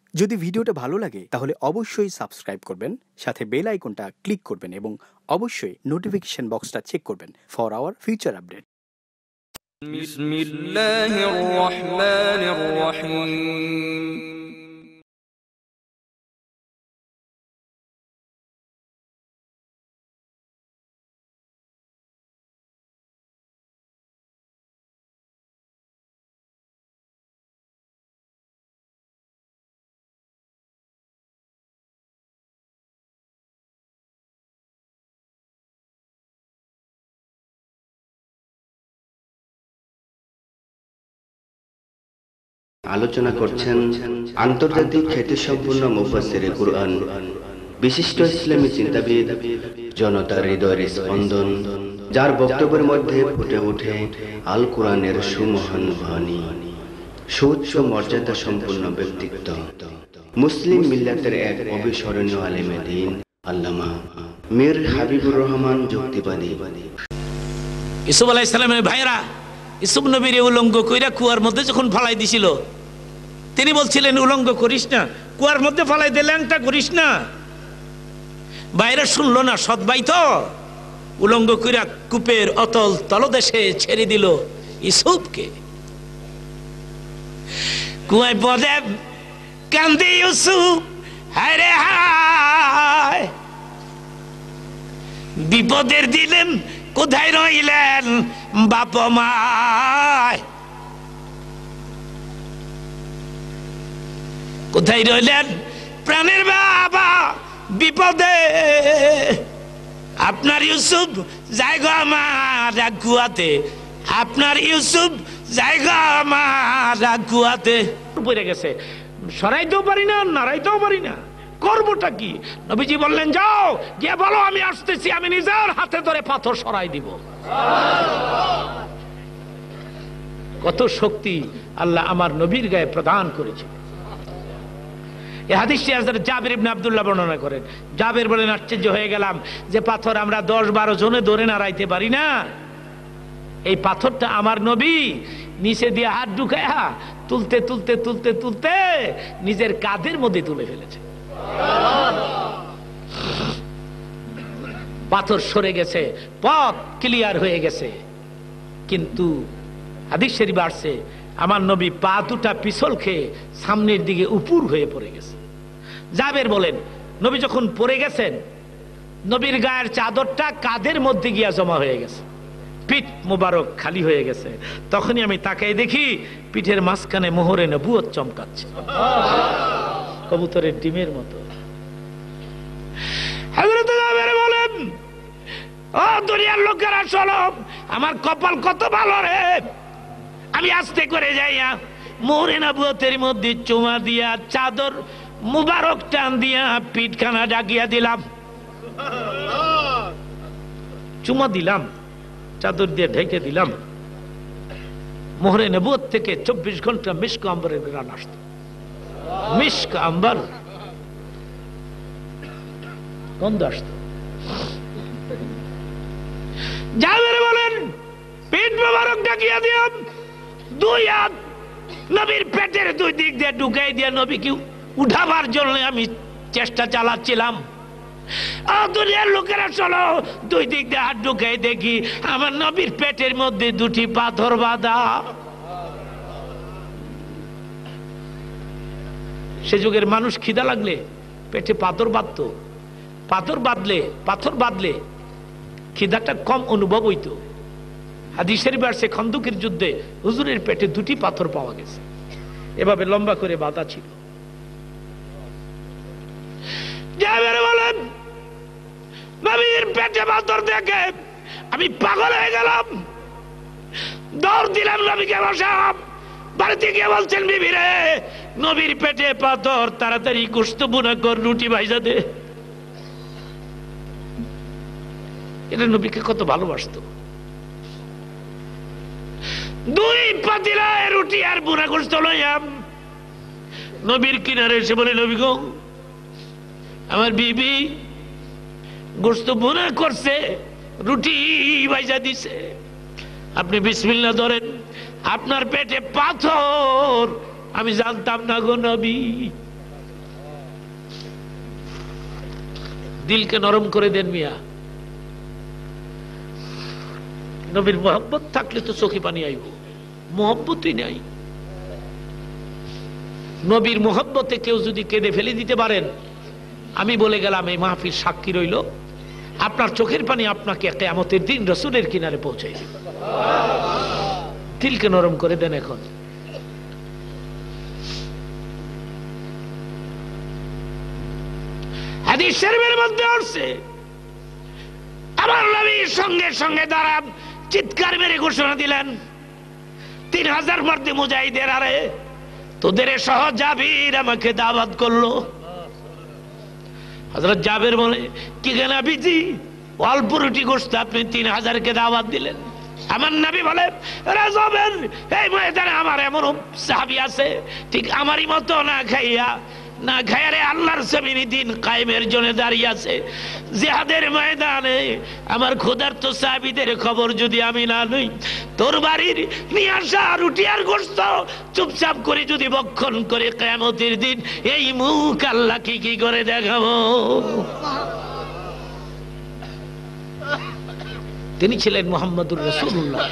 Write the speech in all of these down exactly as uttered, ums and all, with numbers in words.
যদি ভিডিওটা ভালো লাগে তাহলে অবশ্যই সাবস্ক্রাইব করবেন, সাথে বেল আইকনটা ক্লিক করবেন এবং অবশ্যই নোটিফিকেশন বক্সটা চেক করবেন ফর আওয়ার ফিউচার আপডেট। বিসমিল্লাহির রহমানির রহিম। আলোচনা করছেন আন্তর্জাতিক খ্যাতিসম্পন্ন মুফাসসিরে কুরআন, বিশিষ্ট ইসলামী চিন্তাবিদ, জনতার হৃদয়ের স্পন্দন, যার বক্তব্যের মধ্যে ফুটে ওঠে আল কোরআনের সুমহান বাণী, সুউচ্চ মর্যাদা সম্পন্ন ব্যক্তিত্ব, মুসলিম মিল্লাতের এক অবিস্মরণীয় আলেমে দ্বীন আল্লামা মীর হাবিবুর রহমান যুক্তিবাদী। ইউসুফ আলাইহিস সালামের ভাইরা ইউসুফ নবীর উলঙ্গ কইরা কুয়ার মধ্যে যখন ফালাই দিছিল, তিনি বলছিলেন উলঙ্গ করিস না, কুয়ার মধ্যে ফালাই দে, ল্যাংটা করিস না। বাইরে শুনলো না, সৎ ভাই তো উলঙ্গ কইরা কূপের অতল তলদেশে ছেড়ে দিল ইউসুফকে। কুয়ায় পদে কান্দি ইউসুফ, হায় রে হায়, বিপদের দিলেন কোথায় রইলেন বাপ মায়, কোথায় রইলেন প্রাণের বাবা বিপদে। আপনার ইউসুফ জায়গা আমার কুয়াতে, আপনার ইউসুফ জায়গা আমার কুয়াতে পড়ে গেছে, সরাইতেও পারি না, নাড়াইতেও পারি না, করবোটা কি? নবীজি বললেন, যাও গিয়ে বলো আমি আসতেছি, আমি নিজের হাতে ধরে পাথর সরাই দিব। কত শক্তি আল্লাহ আমার নবীর গায়ে প্রদান করেছে। এই হাদিসটি হযরত জাবির ইবনে আব্দুল্লাহ বর্ণনা করেন। জাবির বলেন, আশ্চর্য হয়ে গেলাম যে পাথর আমরা দশ বারো জনে ধরে নাড়াইতে পারি না, এই পাথরটা আমার নবী নিচে দিয়ে হাত ঢুকায়া তুলতে তুলতে তুলতে তুলতে নিজের কাঁধের মধ্যে তুলে ফেলেছে। পাথর সরে গেছে, পথ ক্লিয়ার হয়ে গেছে। কিন্তু হাদিস শরীফে আসছে, আমার নবী পা দুটা পিছল খেয়ে সামনের দিকে উপুর হয়ে পড়ে গেছে। জাবের বলেন, নবী যখন পড়ে গেছেন, নবীর গায়ের চাদরটা কাঁধের মধ্যে গিয়া জমা হয়ে গেছে, পিঠ মোবারক খালি হয়ে গেছে। তখনই আমি তাকাই দেখি পিঠের মাঝখানে মোহরে নবুয়ত চমকাচ্ছে, কবুতরের ডিমের মতো। হযরত জাবের বলেন, ও দুনিয়ার লোকেরা শোনো, আমার কপাল কত ভালো রে, আমি আস্তে করে যাইয়া মোহরে নবুয়তের মধ্যে চুমা দিয়া চাদর মুবারক টান দিয়া পিঠখানা ডাকিয়া দিলাম, চুমা দিলাম, চাদর দিয়ে ঢেকে দিলাম। মোহরে নবুয়ত থেকে চব্বিশ ঘন্টা মিশক আম্বরের ঘ্রাণ আসতো, মিশক আম্বর গন্ধ আসতো। জাবের বলেন, পেট মোবারক ডাকিয়া দিলাম, দুই হাত নবীর পেটের দুই দিক দিয়ে ঢুকাই দিয়ে নবীকে উঠাবার জন্য আমি চেষ্টা চালাচ্ছিলাম। দুনিয়ার লোকেরা চলো, দুই দিক দিয়ে হাত ঢুকাই দেখি আমার নবীর পেটের মধ্যে দুটি পাথর বাঁধা। সে যুগের মানুষ খিদা লাগলে পেটে পাথর বাঁধত, পাথর বাঁধলে পাথর বাঁধলে খিদাটা কম অনুভব হইত। হাদিস শরীফে আসছে, খন্দকের যুদ্ধে হুজুরের পেটে দুটি পাথর পাওয়া গেছে, এভাবে লম্বা করে বাঁধা ছিল। জাবের বলেন, নবীর পেটে পাথর দেখে আমি পাগল হয়ে গেলাম, দৌড় দিলাম নবীকে বসাম। বাড়িতে গিয়ে বলছেন, বিবি রে, নবীর পেটে পাথর, তাড়াতাড়ি গোশত ভুনা কর, রুটি ভাইজা দে। এটা নবীকে কত ভালোবাসতো। দুই পাতিলায় রুটি আর বুনা গোশত লইয়াম নবীর কিনারে এসে বলে, নবী গো, আমার বিবি গোশত বুনা করছে, রুটি ভাইজা দিছে, আপনি বিসমিল্লাহ ধরেন, আপনার পেটে পাথর আমি জানতাম না গো নবী। দিলকে নরম করে দেন মিয়া। নবীর মোহাব্বত থাকলে তো চোখে পানি আইব, মোহাব্বতই নাই। নবীর মোহাব্বতে কেউ যদি কেঁদে ফেলে দিতে পারেন, আমি বলে গেলাম এই মাহফিল সাক্ষী রইল, আপনার চোখের পানি আপনাকে কিয়ামতের দিন রাসূলের কিনারে পৌঁছাই দিবে। দিলকে নরম করে দেন। এখন হাদিস শরীফের মধ্যে আসছে, আমার নবী সঙ্গে সঙ্গে দাঁড়ান চিৎকার মেরে ঘোষণা দিলেন, তিন হাজার মর্দে মুজাহিদের, আরে তোদের সহ জাবির আমাকে দাওয়াত করলো। হযরত জাবির বলে, কি কেন নবীজি, অল্প রুটি গোশত আপনি তিন হাজারকে দাওয়াত দিলেন? আমার নবী বলে, রাজবের এই ময়দানে আমার এমন সাহাবী আছে ঠিক আমারই মতো না খাইয়া না খায়ারে আল্লাহর জমিনে দিন কায়েমের জন্য দাঁড়িয়ে আছে। জিহাদের ময়দানে আমার ক্ষুধার্ত সাহাবীদের খবর যদি আমি না লই, তোর বাড়ির নিয়ে আসা রুটি আর গোশত চুপচাপ করে যদি ভক্ষণ করে কিয়ামতের দিন এই মুখ আল্লাহ কি কি করে দেখাবো। তিনি ছিলেন মুহাম্মদুর রাসূলুল্লাহ।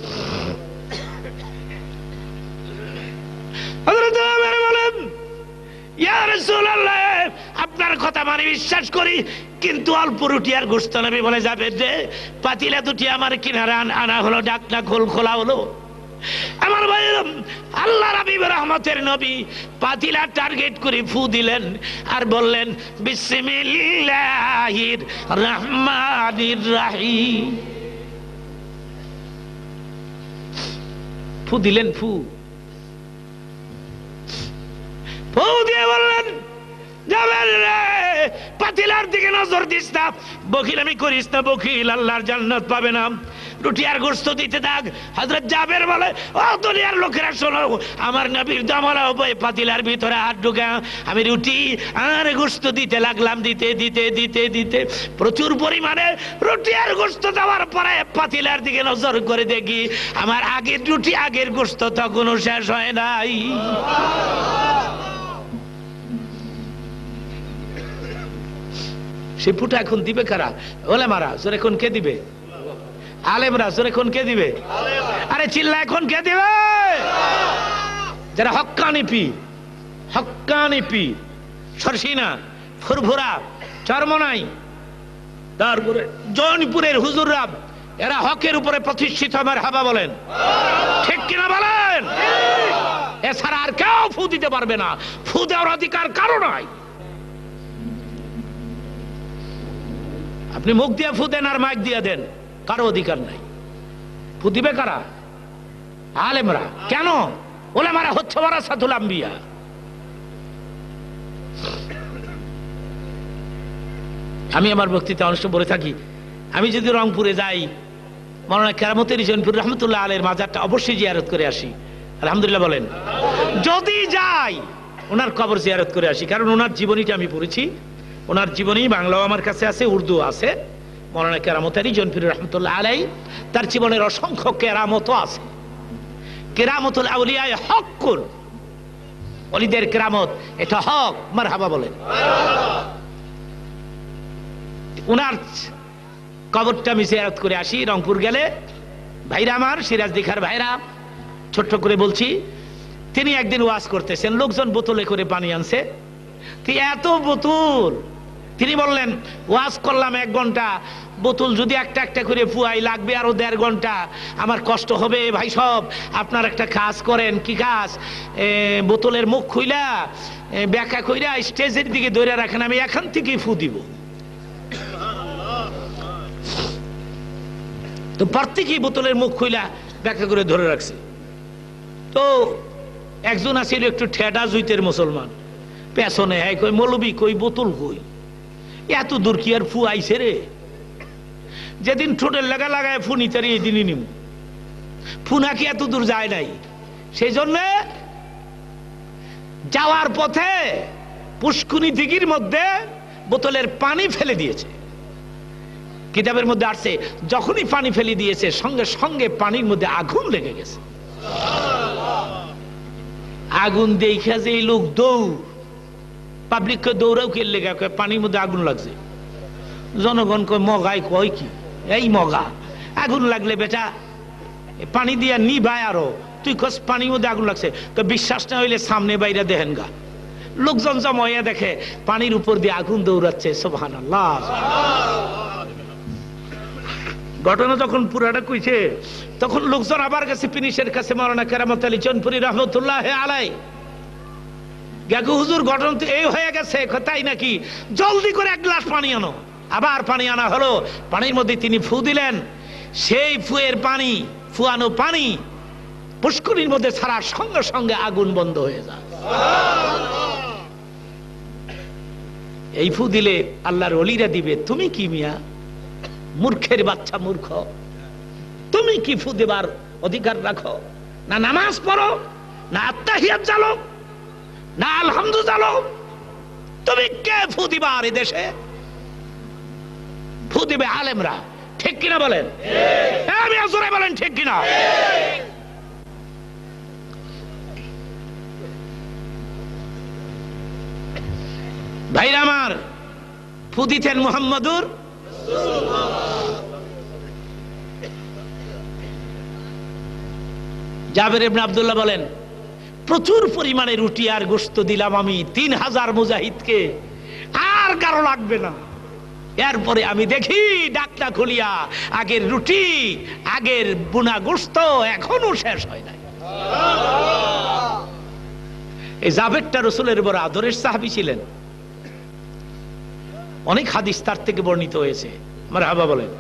হযরত ওমর বলেন, ইয়া রাসূলুল্লাহ, আপনার কথা মানে বিশ্বাস করি, কিন্তু অল্প রুটি আর গোশত। নবী বলে, যাবে যে পাতিলা দুটি আমার কিনারে আনা হলো, ঢাকনা খোল খোলা হলো। আমার ভাই, আল্লাহ হাবিব রহমতের নবী পাতিলা টার্গেট করে ফু দিলেন আর বললেন, বিসমিল্লাহির রহমানির রহিম। ফু দিলেন, ফু ফু দিয়ে বললেন, জাবের রে, পাতিলার দিকে নজর দিস না, বকিল আমি করিস না, বকিল আল্লাহর জান্নাত পাবে না। রুটি আর গোশত দিতে থাক। হযরত জাবের বলে, ও দুনিয়ার লোকেরা শোনো, আমার নবীর দমলা উভয় পাতিলার ভিতরে হাত ঢুকা আমি রুটি আর গোশত দিতে লাগলাম, দিতে দিতে দিতে দিতে প্রচুর পরিমাণে রুটি আর গোশত দেওয়ার পরে পাতিলার দিকে নজর করে দেখি আমার আগের রুটি আগের গোশত তখনও শেষ হয় নাই। সে ফুটা এখন দিবে কারা? ওলামারা। জোরে এখন কে দিবে? আলেমরা। জোরে এখন কে দিবে? আরে চিল্লা এখন কে দিবে? যারা হক্কানি পীর, হক্কানি পীর, সরসিনা, ফুরফুরা, চরমনাই, তারপরে জৌনপুরের হুজুররা, এরা হকের উপরে প্রতিষ্ঠিত। আমার হাবা বলেন, ঠিক কিনা বলেন? এছাড়া আর কেউ ফু দিতে পারবে না। ফু দেওয়ার অধিকার কারো নাই। আপনি মুখ দিয়ে ফু দেন আর মাইক দিয়ে দেন, কারো অধিকার নাই। ফু দিবে কারা? আলেমরা। কেন? ওলামারা হচ্ছে ওয়ারাসাতুল আম্বিয়া। আমি আমার বক্তৃতা অনুষ্ঠান বলে থাকি, আমি যদি রংপুরে যাই, মাওলানা কেরামতের জৈনপুর রহমতুল্লাহ আলাইহির মাজারটা অবশ্যই জিয়ারত করে আসি। আলহামদুলিল্লাহ বলেন। যদি যাই ওনার কবর জিয়ারত করে আসি, কারণ ওনার জীবনীটা আমি পড়েছি। ওনার জীবনী বাংলাও আমার কাছে আছে, উর্দু আছে। মাওলানা কেরামতের জৈনপুর রহমতুল্লাহ আলাইহি তার জীবনের অসংখ্য কেরামতও আছে। কেরামতুল আউলিয়া হকুন, ওলিদের কেরামত, এটা হক। মারহাবা বলেন। ওনার কবরটা আমি জিয়ারত করে আসি রংপুর গেলে। ভাইরা আমার, সিরাজ দিখার ভাইরা, ছোট্ট করে বলছি, তিনি একদিন ওয়াজ করতেছেন, লোকজন বোতলে করে পানি আনছে। এত বোতল, তিনি বললেন, ওয়াজ করলাম এক ঘন্টা, বোতল যদি একটা একটা করে ফুয়াই লাগবে আরো দেড় ঘন্টা, আমার কষ্ট হবে। ভাই সব আপনার একটা কাজ করেন। কি কাজ? বোতলের মুখ খুইলা ব্যাখ্যা কইরা স্টেজের দিকে ধরে রাখেন, আমি এখান থেকেই ফু দিব। তো প্রত্যেকেই বোতলের মুখ খুইলা ব্যাখ্যা করে ধরে রাখছে। তো একজন আছিল একটু ঠেডা জুইতের মুসলমান, পেছনে হ্যাঁ কই, মৌলবি কই, বোতল কই, এত দূর কি আর ফু আইছে রে? যেদিন ঠোঁটের লাগা লাগায় ফু নিতে এই দিনই নিম, ফু নাকি এত দূর যায় নাই। সেই জন্য যাওয়ার পথে পুষ্কুনি দিঘির মধ্যে বোতলের পানি ফেলে দিয়েছে। কিতাবের মধ্যে আসছে, যখনই পানি ফেলে দিয়েছে সঙ্গে সঙ্গে পানির মধ্যে আগুন লেগে গেছে। আগুন দেখা যে লোক দৌড়, পাবলিককে দৌড়াও কে লেগে, পানির মধ্যে আগুন লাগছে। জনগণ কয় মগাই কয় কি, এই মগা আগুন লাগলে বেটা পানি দিয়া নিভায়, আরো তুই কস পানির মধ্যে আগুন লাগছে, তো বিশ্বাস না হইলে সামনে বাইরে দেখেন গা। লোকজন জমাইয়া দেখে পানির উপর দিয়ে আগুন দৌড়াচ্ছে, সুবহানাল্লাহ। ঘটনা যখন পুরাটা কইছে তখন লোকজন আবার গেছে পিনিশের কাছে, মাওলানা কেরামত আলী জৌনপুরি রহমতুল্লাহ আলাই। গেগু হুজুর ঘটনা তো এই হয়ে গেছে, তাই নাকি, জলদি করে এক গ্লাস পানি আনো। আবার পানি আনা হলো, পানির মধ্যে তিনি ফু দিলেন, সেই ফুয়ের পানি, ফুয়ানো পানি পুষ্করিণীর মধ্যে ছাড়ার সঙ্গে সঙ্গে আগুন বন্ধ হয়ে যায়। এই ফু দিলে আল্লাহর ওলিরা দিবে, তুমি কি মিয়া মূর্খের বাচ্চা মূর্খ, তুমি কি ফু দেবার অধিকার রাখো? না নামাজ পড়ো, না আত্তাহিয়াত জানো, না আলহামদু জানো, তুমি কে ফু দিবা? আর দেশে ফু দিবে আলেমরা, ঠিক কিনা বলেন? আমি জোরে বলেন ঠিক কিনা? ভাইরা আমার, ফু দিতেন মুহাম্মদুর জাবের ইবনে আব্দুল্লাহ বলেন, প্রচুর পরিমাণে রুটি আর গোশত দিলাম আমি তিন হাজার মুজাহিদকে, আর কারো লাগবে না। এরপরে আমি দেখি ডাকটা খুলিয়া আগের রুটি, আগের বুনা গোশত এখনো শেষ হয় নাই। এই জাবেরটা রাসূলের বড় আদরের সাহাবী ছিলেন। অনেক হাদিস তার থেকে বর্ণিত হয়েছে। মারহাবা বলেন।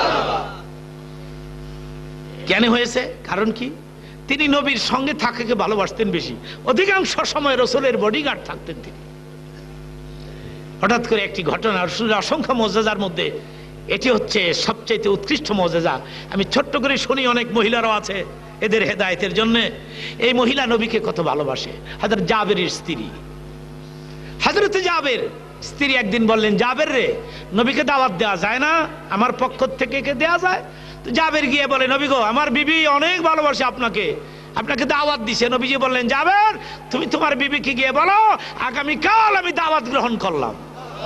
কেন হয়েছে? কারণ কি? তিনি নবীর সঙ্গে থাকাকে ভালোবাসতেন বেশি, অধিকাংশ সময় রাসূলের বডিগার্ড থাকতেন তিনি। হঠাৎ করে একটি ঘটনা, রাসূলের অসংখ্য মুজিজার মধ্যে এটি হচ্ছে সবচেয়ে উৎকৃষ্ট মুজিজা। আমি ছোট্ট করে শুনি, অনেক মহিলারাও আছে এদের হেদায়েতের জন্য। এই মহিলা নবীকে কত ভালোবাসে। হযরত জাবেরের স্ত্রী, হযরত জাবের স্ত্রী একদিন বললেন, জাবের রে, নবীকে দাওয়াত দেওয়া যায় না? আমার পক্ষ থেকে কে দেওয়া যায়? তো জাবের গিয়ে বলে, নবী গো, আমার বিবি অনেক ভালোবাসে আপনাকে, আপনাকে দাওয়াত দিছে। নবীজি বললেন, জাবের, তুমি তোমার বিবিকে গিয়ে বলো আগামীকাল আমি দাওয়াত গ্রহণ করলাম।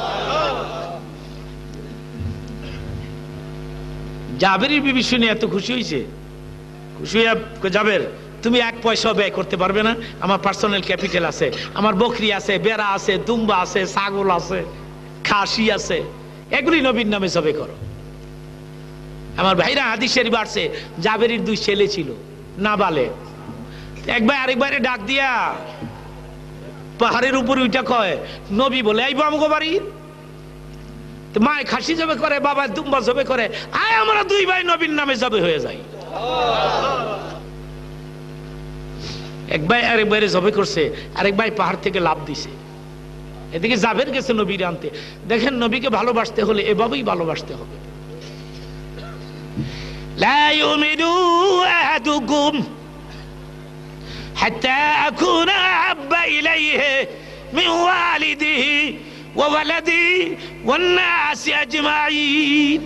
জাবেরের বিবি শুনে এত খুশি হয়েছে, খুশি হয়ে জাবের, তুমি এক পয়সা ব্যয় করতে পারবে না, আমার পার্সোনাল ক্যাপিটাল আছে, আমার বকরি আছে, বেড়া আছে, দুম্বা আছে, ছাগল আছে, খাসি আছে, এগুলি নবীর নামে সবে করো। আমার ভাইরা, হাদিস শরীফ আছে জাবেরের দুই ছেলে ছিল, নাবালেগ। একবার আরেকবারে ডাক দিয়া পাহাড়ের উপরে উঠা কয়, নবী বলে আইবো আমগো বাড়ি। মায় খাসি জবে করে, বাবা দুম্বা জবে করে, আয় আমরা দুই ভাই নবীর নামে জবে হয়ে যাই। এক ভাই আরেক ভাইরে জবে করছে, আরেক ভাই পাহাড় থেকে লাফ দিছে। এদিকে জাবের গেছে নবীর আনতে। দেখেন, নবীকে ভালোবাসতে হলে এভাবেই ভালোবাসতে হবে। লা ইউমিনু আহাদুকুম হাত্তা আকুনা আহাব্বা ইলাইহি মিন ওয়ালিদিহি ওয়া ওয়ালাদিহি ওয়ান নাসি আজমাইন।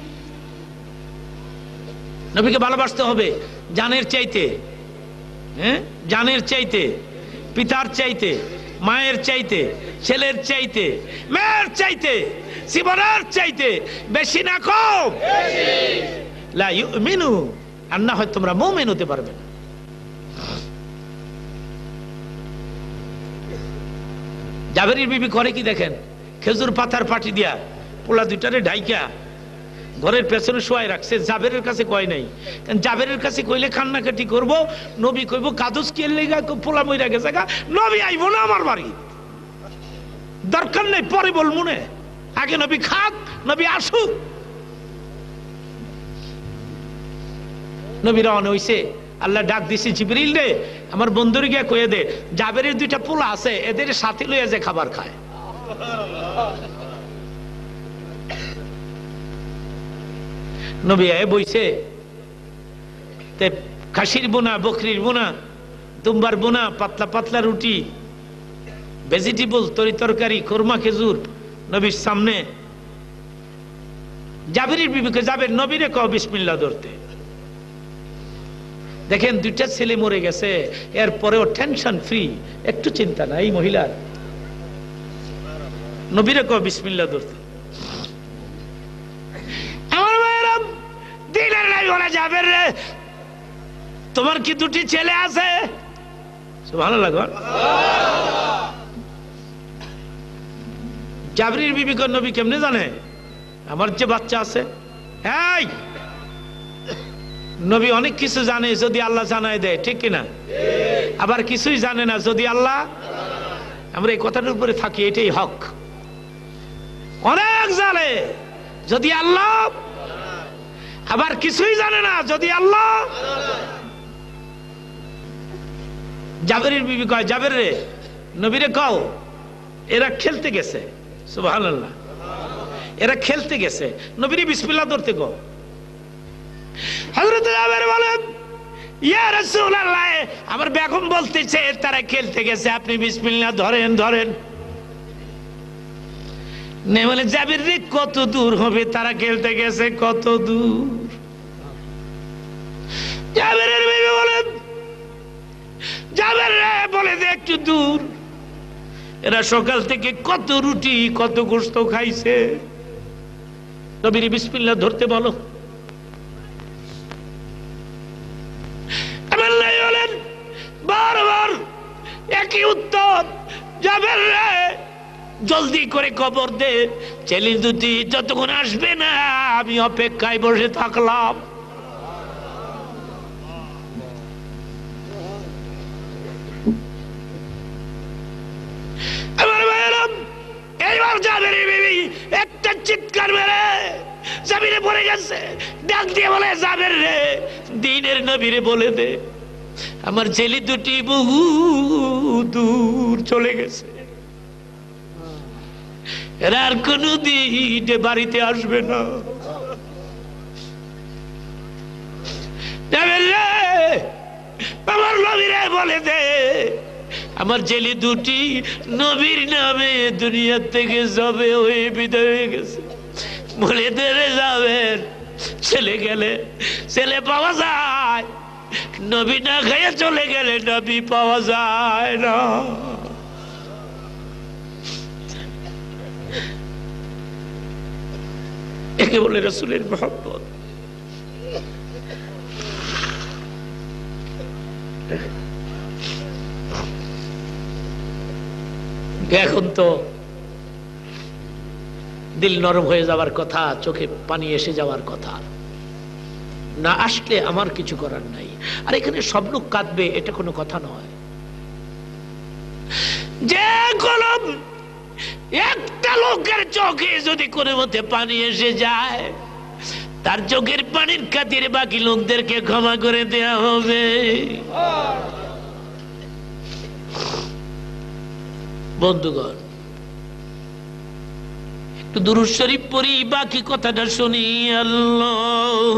নবীকে ভালোবাসতে হবে জানের চাইতে, হ্যাঁ, জানের চাইতে, পিতার চাইতে, মায়ের চাইতে, ছেলের চাইতে, মেয়ের চাইতে, জীবনের চাইতে বেশি না কম? লা ইউমিনু, আর না হয় তোমরা মুমিন হতে পারবে না। জাবেরের বিবি করে কি দেখেন, খেজুর পাতার পাটি দিয়া পোলা দুইটারে ঢাইকা ঘরের পেছনে শোয়াই রাখছে। জাবেরের কাছে কয় নাই, কারণ জাবেরের কাছে কইলে কান্নাকাটি করবো, নবী কইব কাদুস কে লেগা পোলা মইরা গেছে গা, নবী আইব না আমার বাড়ি, দরকার নেই, পরে বলবো না, আগে নবী খাক, নবী আসুক। নবী রওনা হইছে, আল্লাহ ডাক দিছে, জিবরিল রে, আমার বন্ধুরে গিয়া কইয়া দে জাবেরের দুইটা পোলা আছে, এদের সাথে লইয়া যে খাবার খায়। নবী আয়ে বইছে, খাসির বোনা, বকরির বোনা, দুম্বার বোনা, পাতলা পাতলা রুটি, ভেজিটেবল, তরি তরকারি, কোরমা, খেজুর নবীর সামনে। জাবেরের বিবিকে, জাবের, নবীরে কও বিসমিল্লাহ ধরতে। দেখেন, দুইটা ছেলে মরে গেছে, এরপরেও টেনশন ফ্রি, একটু চিন্তা নাই মহিলার। নবীরে কও বিসমিল্লাহ ধরতে। জাবের রে তোমার কি দুটি ছেলে আছে? ভালো লাগো। জাবরির বিবি কোন নবী কেমনে জানে আমার যে বাচ্চা আছে? এই নবী অনেক কিছু জানে যদি আল্লাহ জানায় দেয়, ঠিক কিনা? আবার কিছুই জানে না যদি আল্লাহ, আমরা এই কথাটার উপরে থাকি, এটাই হক। অনেক জানে যদি আল্লাহ, আবার কিছুই জানে না যদি আল্লাহ। জাবেরের বিবি কয়, জাবের রে নবীরে কও এরা খেলতে গেছে। সুবহানাল্লাহ, এরা খেলতে গেছে, নবীরে বিসমিল্লাহ ধরতে কও। হযরত জাবের বলেন, ইয়া রাসূলুল্লাহ, আমার বেগম বলতেছে তারা খেলতে গেছে, আপনি বিসমিল্লাহ ধরেন ধরেন। নে বলে, জাবের রে কত দূর হবে তারা খেলতে গেছে, কত দূর? জাবেরের বিবি বলেন, জাবের রে বলে যে একটু দূর। এরা সকাল থেকে কত রুটি কত গোশত খাইছে। নবীর বিসমিল্লাহ ধরতে বলো। বলেন বারবার একই উত্তর, জাবের রে জলদি করে খবর দে, ছেলে দুটি যতক্ষণ আসবে না আমি অপেক্ষায় বসে থাকলাম। এইবার জাবেরের বিবি একটা চিৎকার মেরে জমিনে পড়ে গেছে, ডাক দিয়ে বলে, জাবের রে দ্বীনের নবীরে বলে দে আমার ছেলে দুটি বহু দূর চলে গেছে, এরা আর কোনদিন বাড়িতে আসবে না। জাবের রে আমার নবীরে বলে দে আমার ছেলে দুটি নবীর নামে দুনিয়া থেকে যাবে, হয়ে বিদায় হয়ে গেছে। বলে দে রে যাবেন, ছেলে গেলে ছেলে পাওয়া যায়, নবী না খেয়ে চলে গেলে নবী পাওয়া যায় না। একে বলে রাসূলের মহব্বত। এখন তো দিল নরম হয়ে যাওয়ার কথা, চোখে পানি এসে যাওয়ার কথা, না আসলে আমার কিছু করার নাই। আর এখানে সব লোক কাঁদবে এটা কোনো কথা নয়। যে কোনো একটা লোকের চোখে যদি কোনো মতে পানি এসে যায়, তার চোখের পানির খাতিরে বাকি লোকদেরকে ক্ষমা করে দেয়া হবে। বন্ধুগণ, একটু দুরূদ শরীফ পড়ি, বাকি কথাটা শুনি। আল্লাহ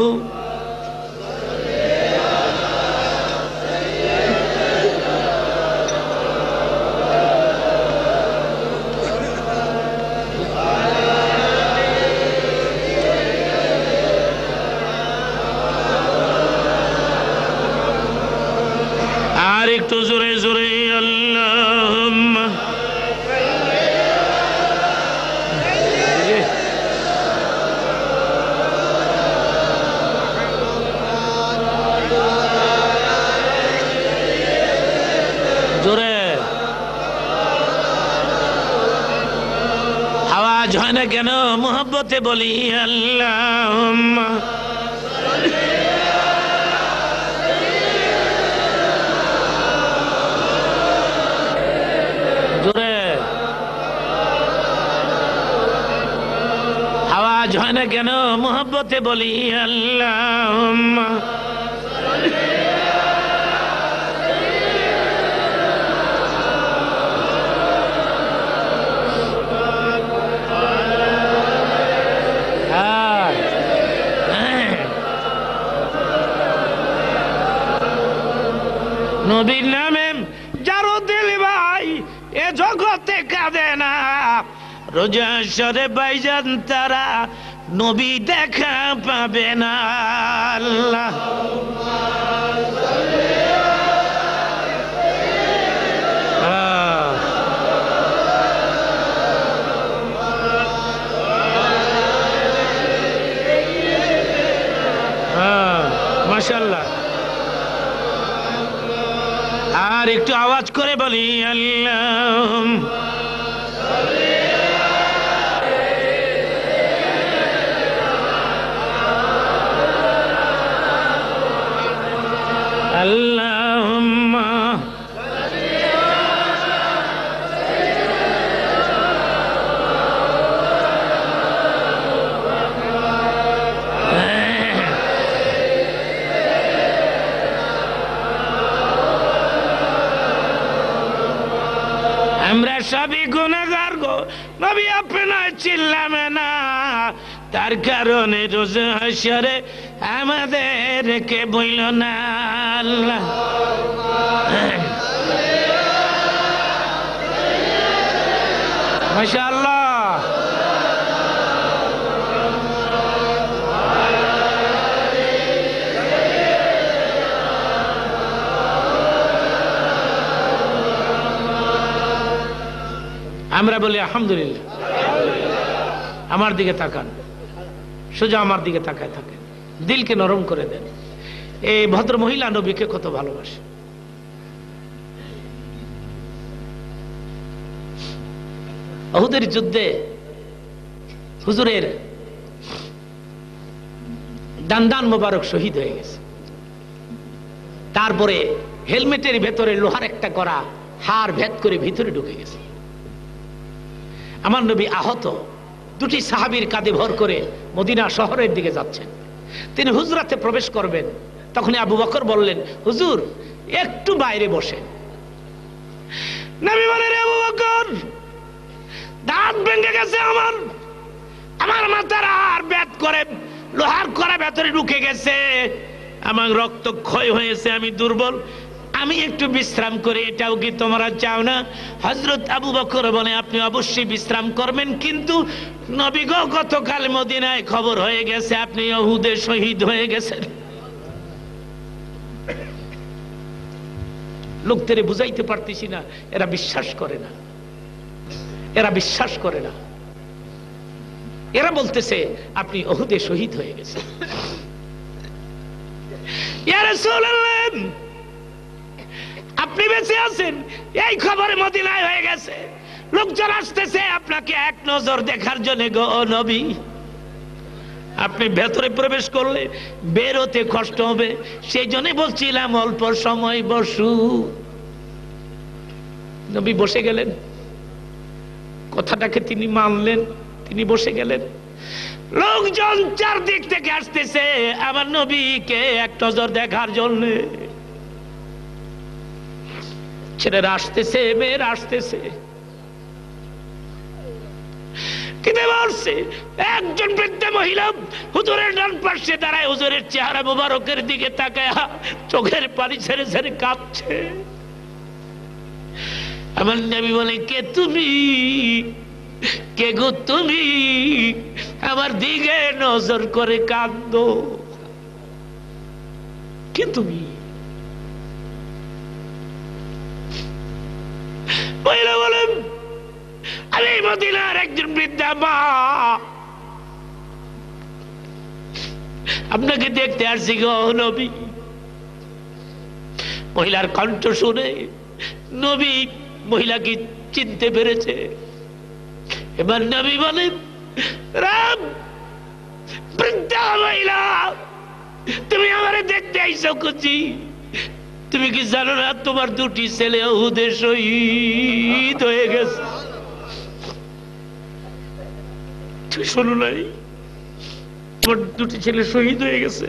আর একটু জোরে জোরে আল্লাহুম্মা জোরে আওয়াজ হয় না কেন? মোহব্বতে বলি আল্লাহুম্মা জোরে আওয়াজ হয় না কেন? মোহব্বতে বলি আল্লাহুম্মা নবীর নামে যারো দিল ভাই এ জগতে কাঁদে না, রোজা হাশরে ভাইজান তারা নবী দেখা পাবে না। আল্লাহ হ্যাঁ মাশাআল্লাহ। আর একটু আওয়াজ করে বলি আল্লাহ। আল্লাহুম্মা আমরা সবই গুনাহগার গো নবী, আপনার চিল্লাবে না, তার কারণে রোজ হাসরে আমাদেরকে বইল না আল্লাহ। মাশাআল্লাহ। আমরা বলি আলহামদুলিল্লাহ। আমার দিকে তাকান, সোজা আমার দিকে তাকায় থাকেন, দিলকে নরম করে দেন। এই ভদ্র মহিলা নবীকে কত ভালোবাসে। উহুদের যুদ্ধে হুজুরের দান্দান মোবারক শহীদ হয়ে গেছে। তারপরে হেলমেটের ভেতরে লোহার একটা করা হাড় ভেদ করে ভিতরে ঢুকে গেছে। আমার নবী আহত, দুটি সাহাবীর কাঁধে ভর করে মদিনা শহরের দিকে যাচ্ছেন। তিনি হুজরাতে প্রবেশ করবেন, তখন আবু বকর বললেন, হুজুর একটু বাইরে বসেন। নবী বলেন, আবু বকর দাঁত ভেঙে গেছে আমার, আমার মাথার হাড় ভেদ করে লোহার করা ভেতরে ঢুকে গেছে, আমার রক্ত ক্ষয় হয়েছে, আমি দুর্বল, আমি একটু বিশ্রাম করে, এটাও কি তোমরা চাও না? হযরত আবু বকর বলে, আপনি অবশ্যই বিশ্রাম করবেন, কিন্তু নবী গো গতকাল মদিনায় খবর হয়ে গেছে আপনি উহুদে শহীদ হয়ে গেছেন। লোকদের বুঝাইতে পারতেছি না, এরা বিশ্বাস করে না, এরা বিশ্বাস করে না। এরা বলতেছে আপনি উহুদে শহীদ হয়ে গেছেন। ইয়া রাসূলুল্লাহ, আপনি বেঁচে আছেন, এই খবর মদিনায় হয়ে গেছে, লোকজন আসতেছে আপনাকে এক নজর দেখার জন্য গো নবী। আপনি ভেতরে প্রবেশ করলে বেরোতে কষ্ট হবে, সেই জন্য বলছিলাম অল্প সময় বসু। নবী বসে গেলেন, কথাটাকে তিনি মানলেন, তিনি বসে গেলেন। লোকজন চারদিক থেকে আসতেছে আমার নবীকে এক নজর দেখার জন্য। ছেলেরা আসতেছে, মেয়েরা আসতেছে, একজন বৃদ্ধ মহিলা হুজুরের ডান পাশে দাঁড়ায়, হুজুরের চেহারা মুবারকের দিকে তাকায় চোখের পানি ছেড়ে ছেড়ে কাঁদছে। আমার নবী বলে, কে তুমি, কে গো তুমি, আমার দিকে নজর করে কাঁদো, কে তুমি? মহিলা বলেন, আমি মদিনার একজন বৃদ্ধা মা, আপনাকে দেখতে আসছি গো নবী। মহিলার কণ্ঠ শুনে নবী মহিলাকে চিনতে পেরেছে। এবার নবী বলেন, রাম বৃদ্ধা মহিলা, তুমি আমারে দেখতে আইছো কুচি, তুমি কি জানো না তোমার দুটি ছেলে উহুদে শহীদ হয়ে গেছে? তুমি শোনো নাই, তোমার দুটি ছেলে শহীদ হয়ে গেছে।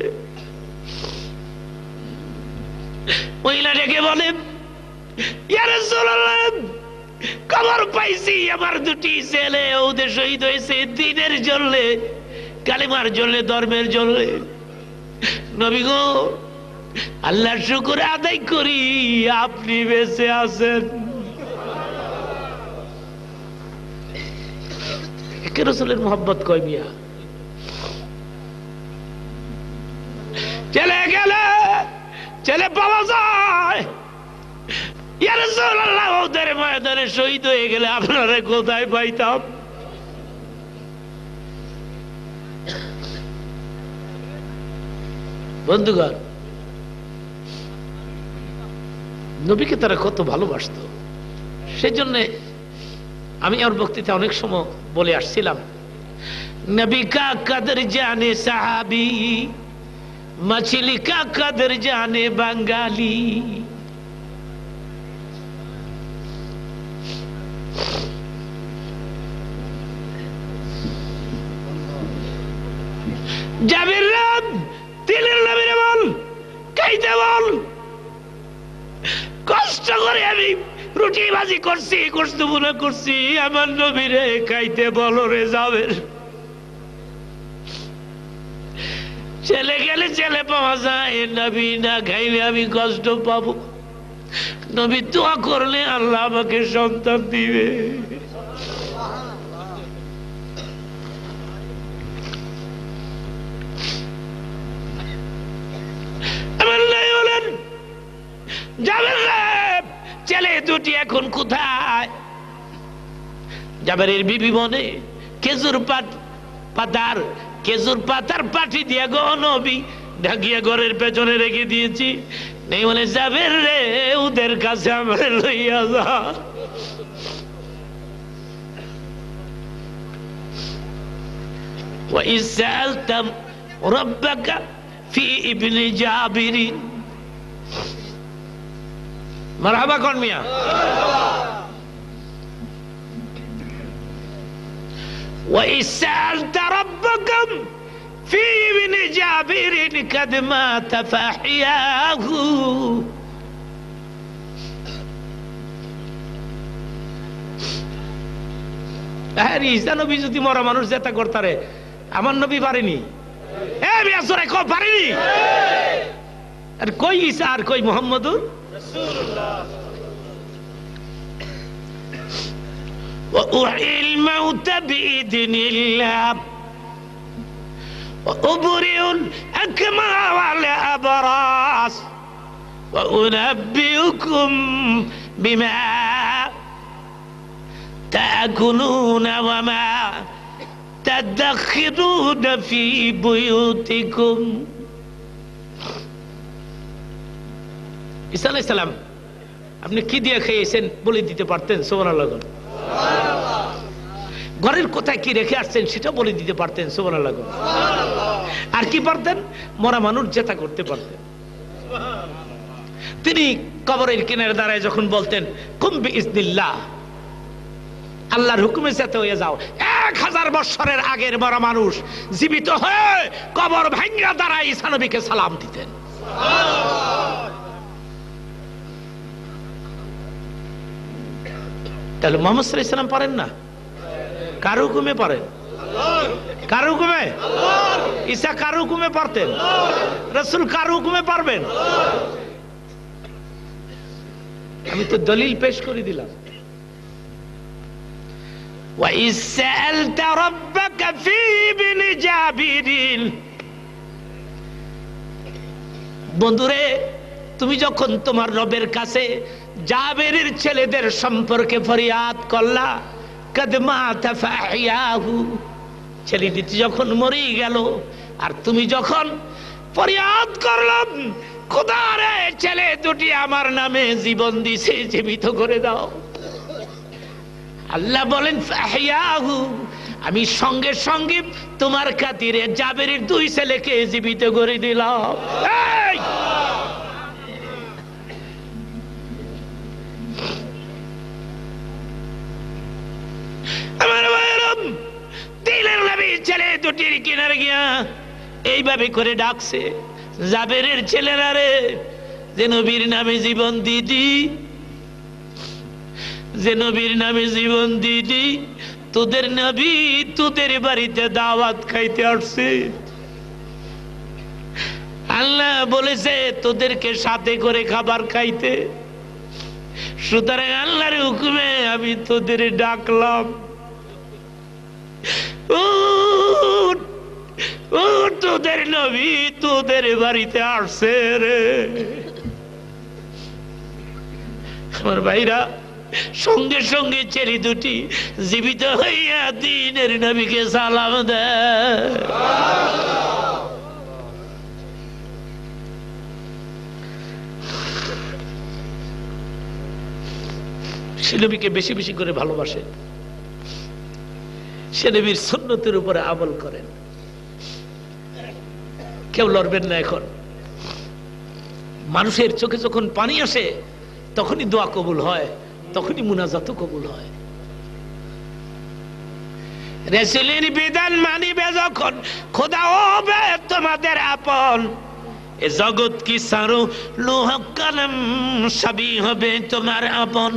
মহিলা ডেকে বলেন, ইয়া রাসূলুল্লাহ, খবর পাইছি আমার দুটি ছেলে উহুদে শহীদ হয়েছে দ্বীনের জন্য, কালিমার জন্য, ধর্মের জন্য। নবী গো, আল্লাহর শুকর আদায় করি আপনি বেঁচে আছেন। একে রাসূলের মোহাব্বত কয় মিয়া। চলে গেলে ছেলে পাওয়া যায়, ইয়া রাসূলুল্লাহ ওদের ময়দানে শহীদ হয়ে গেলে আপনারা কোথায় পাইতাম? বন্ধুগণ, নবীকে তারা কত ভালোবাসত। সেই জন্য আমি আর বক্তৃতা অনেক সময় বলে আসছিলাম, নবী কা কদর জানে সাহাবি, मछली का कदर जाने बंगाली। জাবির রাম তিলের নামে বল, খাইতে বল। কষ্ট করে আমি রুটি ভাজি করছি, কষ্ট মনে করছি, আমার নবীরে খাইতে বলো রে জাবির। ছেলে গেলে ছেলে পাওয়া যায়, নবী না খাইলে আমি কষ্ট পাবো। নবী দোয়া করলে আল্লাহ আমাকে সন্তান দিবে। আমার নাই বলেন জাবের ছেলে দুটি এখন কোথায়? জাবেরের বিবি বনে খেজুর পাত পাতার খেজুর পাতার পাঠি দিয়া গো নবী ঢাকিয়া ঘরের পেছনে রেখে দিয়েছি। নেই বলে জাবের রে ওদের কাছে আমার লইয়া যা। وَإِذْ سَأَلْتَ رَبَّكَ فِي ابْنِ جَابِرٍ মারহাবা কোন মিয়া? وَإِذْ سَأَلْتَ رَبَّكَ فِي ابْنِ جَابِرٍ قَدْ مَاتَ فَأَحْيَاهُ আরে ঈসা নবী যদি মরা মানুষ যেটা করতারে, আমার নবী পারেনি? এ মিয়া জোরে কও পারেনি? আর কই ঈসা আর কই মুহাম্মদুর রাসূলুল্লাহ। وأحيي الموت بإذن الله وأبرئ الأكمى والأبرص وأنبئكم بما تأكلون وما تدخرون في بيوتكم। ঈসা আলাইহিস সালাম আপনি কি দিয়ে খেয়েছেন বলে দিতে পারতেন? সুবহানাল্লাহ। ঘরের কোথায় কি রেখে আসছেন সেটা বলে দিতে পারতেন? সুবহানাল্লাহ। আর কি পারতেন? মরা মানুষ জেতা করতে পারতেন। তিনি কবরের কিনারে দাঁড়ায় যখন বলতেন কুম বিইজনিল্লাহ, আল্লাহর হুকুমে যেতে হয়ে যাও, এক হাজার বছরের আগের মরা মানুষ জীবিত হয়ে কবর ভাঙ্গা দাঁড়ায় ঈসা নবীকে সালাম দিতেন। তাহলে মুহাম্মদ সাল্লাল্লাহু আলাইহি ওয়াসাল্লাম পারেন না? কার হুকুমে পারেন? কার হুকুমে? ঈসা কার হুকুমে পারতেন? রাসূল কার হুকুমে পারবেন? আমি তো দলিল পেশ করে দিলাম। وَإِذْ سَأَلْتَ رَبَّكَ فِي ابْنِ جَابِرٍ বন্ধুরে, তুমি যখন তোমার রবের কাছে জাবেরের ছেলেদের সম্পর্কে ফরিয়াদ করলা, কদ মাতা ফাহিয়াহু, ছেলে দুটি যখন মরে গেল, আর তুমি যখন ফরিয়াদ করলাম খোদা রে ছেলে দুটি আমার নামে জীবন দিছে, জীবিত করে দাও, আল্লাহ বলেন ফাহিয়াহু, আমি সঙ্গে সঙ্গে তোমার খাতিরে জাবেরের দুই ছেলেকে জীবিত করে দিলাম। এই আমার ভাইয়েরাম, দিলের নবী ছেলে দুটির কিনারে গিয়া এইভাবে করে ডাকছে, জাবেরের ছেলেরা রে, যে নবীর নামে জীবন দিদি, যে নবীর নামে জীবন দিদি, তোদের নবী তোদের বাড়িতে দাওয়াত খাইতে আসছে। আল্লাহ বলেছে তোদেরকে সাথে করে খাবার খাইতে, সুতরাং আল্লাহর হুকুমে আমি তোদের ডাকলাম। ও তোদের নবী তোদের বাড়িতে আসছে রে। আমার ভাইরা, সঙ্গে সঙ্গে ছেলে দুটি জীবিত হইয়া দ্বীনের নবীকে সালাম দেয়। সে নবীকে বেশি বেশি করে ভালোবাসেন, সে নবীর সুন্নতের উপরে আমল করেন। কেউ লড়বেন না। এখন মানুষের চোখে যখন পানি আসে তখনই দোয়া কবুল হয়, তখনই মুনাজাতও কবুল হয়। রাসূলের বিধান মানিবে যখন খোদা হবে তোমাদের আপন, এ জগৎ কি সারো লোহ কলম সবই হবে তোমার আপন।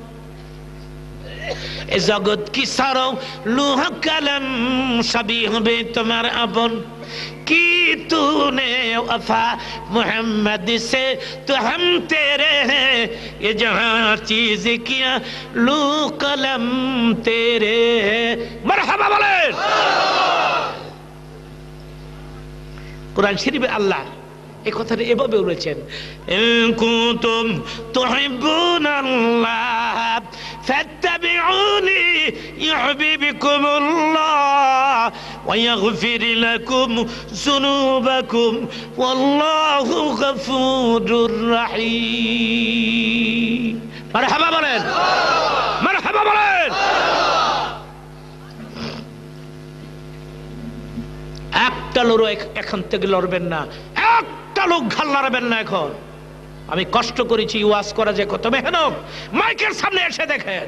এ জগৎ কি সারো লোহ কলম সবই হবে তোমার আপন। की तूने वफा मोहम्मद से तो हम तेरे हैं, ये जहां चीज किया लू कलम तेरे। मरहबा बोलें। कुरान शरीफ अल्लाह एक কথাটা এভাবে বলেছেন, ইন কুনতুম তুহিব্বুনাল্লাহ ফাত্তাবিউনি ইউহিব্বুকুমুল্লাহ ওয়া ইয়াগফির লাকুম যুনুবাকুম ওয়াল্লাহু গফুরুর রহিম। মারহাবা বলেন, মারহাবা বলেন। একটা লোক এখান থেকে লড়বেন না, একটা লোক ঘাল লড়বেন না। এখন আমি কষ্ট করেছি, ওয়াজ করা যে কত মেহনত। মাইকের সামনে এসে দেখেন,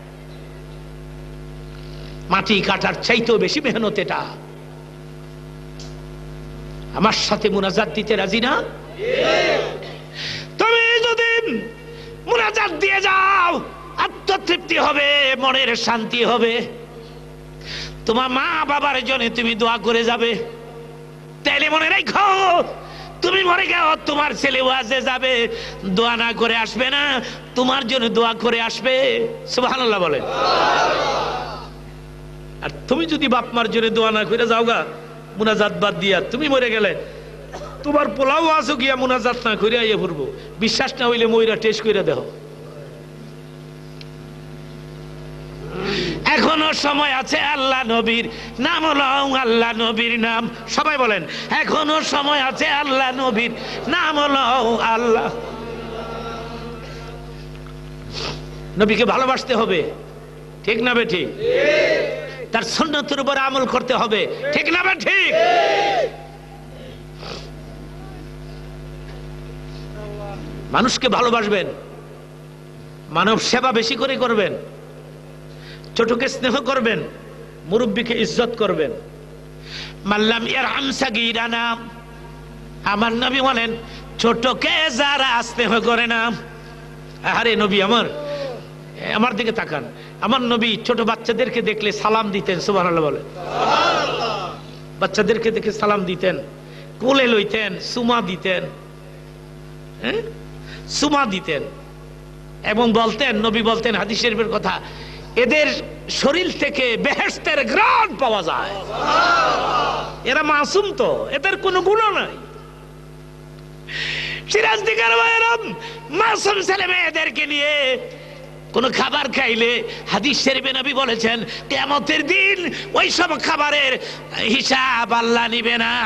মাটি কাটার চাইতেও বেশি মেহনত এটা। আমার সাথে মুনাজাত দিতে রাজি না? তুমি যদি মুনাজাত দিয়ে যাও আত্মতৃপ্তি হবে, মনের শান্তি হবে। তোমার মা বাবার জন্য তুমি দোয়া করে যাবে, তাইলে মনে রাখো তুমি মরে গেও, তোমার ছেলে ওয়াজে যাবে, দোয়া না করে আসবে না, তোমার জন্য দোয়া করে আসবে। সুবহানাল্লাহ বলে। আর তুমি যদি বাপ মার জন্য দোয়া না করে যাও গা, মুনাজাত বাদ দিয়া তুমি মরে গেলে, তোমার পোলাও আসো গিয়া মুনাজাত না করে আইয়া পড়বো। বিশ্বাস না হইলে মইরা টেস্ট করে দেখো। এখনো সময় আছে, আল্লাহ নবীর নাম হলো আল্লাহ নবীর নাম। সবাই বলেন, এখনো সময় আছে, আল্লাহ নবীর নাম হলো আল্লাহ। নবীকে ভালোবাসতে হবে, ঠিক না বে ঠিক? তার সুন্নতের উপর আমল করতে হবে, ঠিক না বে ঠিক? মানুষকে ভালোবাসবেন, মানব সেবা বেশি করে করবেন, ছোটকে স্নেহ করবেন, মুরব্বীকে ইজ্জত করবেন। মাল্লাম ইয়ারহাম সাগীরানা, আমার নবী বলেন ছোটকে যারা স্নেহ করে না। আরে নবী আমার, আমার দিকে তাকান। আমার নবী ছোট বাচ্চাদেরকে দেখলে সালাম দিতেন। সুবহানাল্লাহ বলেন। বাচ্চাদেরকে দেখে সালাম দিতেন, কোলে লইতেন, সুমা দিতেন, হ্যাঁ সুমা দিতেন। এবং বলতেন, নবী বলতেন হাদিস শরীফের কথা, এদের শরীর থেকে বেহেশতের ঘ্রাণ পাওয়া যায়। এরা মাসুম, তো এদের কোনো গুনাহ নাই। সিরাজদিগার ভাইরাম, মাসুম ছেলে মেয়েদেরকে নিয়ে কোন খাবার খাইলে হাদিস শরীফে নবী বলেছেন কিয়ামতের দিন ওই সব খাবারের হিসাব আল্লাহ নিবে না।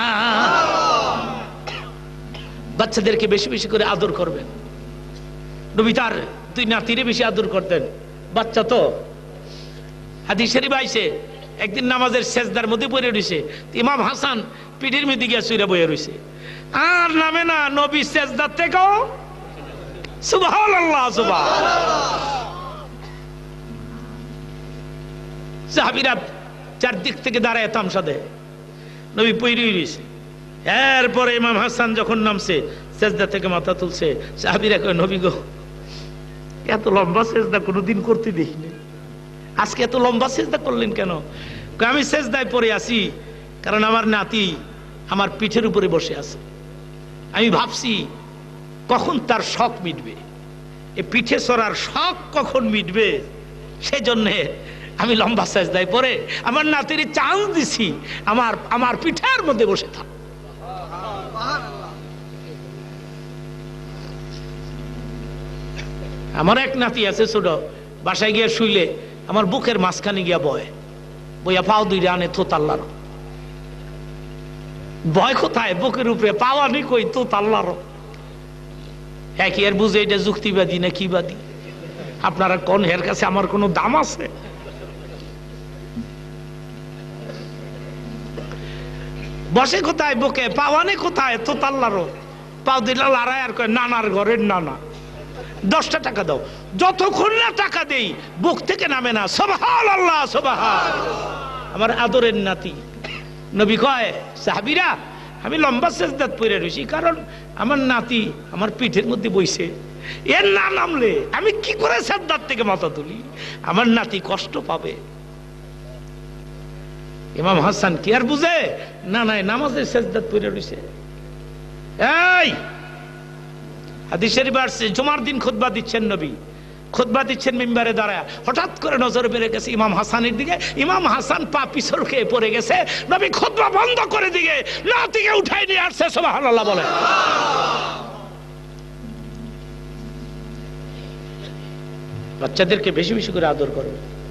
বাচ্চাদেরকে বেশি বেশি করে আদর করবেন। নবী তার দুই নাতিরে বেশি আদর করতেন। বাচ্চা তো, হাদিস শরীফ আইছে একদিন নামাজের সেজদার মধ্যে পড়ে রইছে, ইমাম হাসান পিঠের মধ্যে গিয়া শুইরা বইয়া রইছে। আর নামে না নবী সেজদার থেকেও সুবহানাল্লাহ সুবহানাল্লাহ। সাহাবীরা চারদিক থেকে দাঁড়ায় তামসা দেয়, নবী পইরে রইছে। এরপরে ইমাম হাসান যখন নামছে সেজদা থেকে মাথা তুলছে, সাহাবীরা কয় নবী গো, এত লম্বা সেজদা কোনোদিন করতে দেখিনি, আজকে এত লম্বা সেজদা করলেন কেন? আমি সেজদায় পড়ে আছি কারণ আমার নাতি আমার পিঠের উপরে বসে আছে। আমি ভাবছি কখন তার শখ মিটবে, এই পিঠে চড়ার শখ কখন মিটবে, সেই জন্যে আমি লম্বা সেজদায় পড়ে আমার নাতির চান্স দিছি আমার আমার পিঠের মধ্যে বসে থাক। আমার এক নাতি আছে ছোট, বাসায় গিয়ে শুইলে আমার বুকের মাঝখানে গিয়া বয়, বইয়া পাও দুইটা আনে থোত আল্লাহর। ভয় কোথায়? বুকের উপরে পাওয়া নেই কই, তো আল্লাহর। একই আর বুঝে এটা যুক্তিবাদী না কি বাদী? আপনারা কোন এর কাছে আমার কোনো দাম আছে? বসে কোথায় বুকে, পাওয়ানে কোথায়, তো তাল্লারও পাও দিল লড়াই আর কয় নানার ঘরের নানা, দশটা টাকা দাও। যতক্ষণ না টাকা দেই বুক থেকে নামে না সুবহানাল্লাহ সুবহান। আমার আদরের নাতি নবী কয় সাহাবীরা আমি লম্বা সেজদাত পড়ে রইছি, কারণ আমার নাতি আমার পিঠের মধ্যে বইছে, এর না নামলে আমি কি করে সেজদাত থেকে মাথা তুলি, আমার নাতি কষ্ট পাবে। ইমাম হাসান কি আর বুঝে, না নাই নামাজের সেজদাত পড়ে রইছে। এই হাদিস শরীফে আসছে জুমার দিন খুতবা দিচ্ছেন নবী, খুতবা দিচ্ছেন মিম্বারে দাঁড়ায়, হঠাৎ করে নজর বেড়ে গেছে ইমাম হাসানের দিকে। ইমাম হাসান পা পিছল খেয়ে পড়ে গেছে। নবী খুতবা বন্ধ করে দিয়ে নাতিকে উঠাই নিয়ে আসছে। সুবহানাল্লাহ বলে। বাচ্চাদেরকে বেশি বেশি করে আদর করো,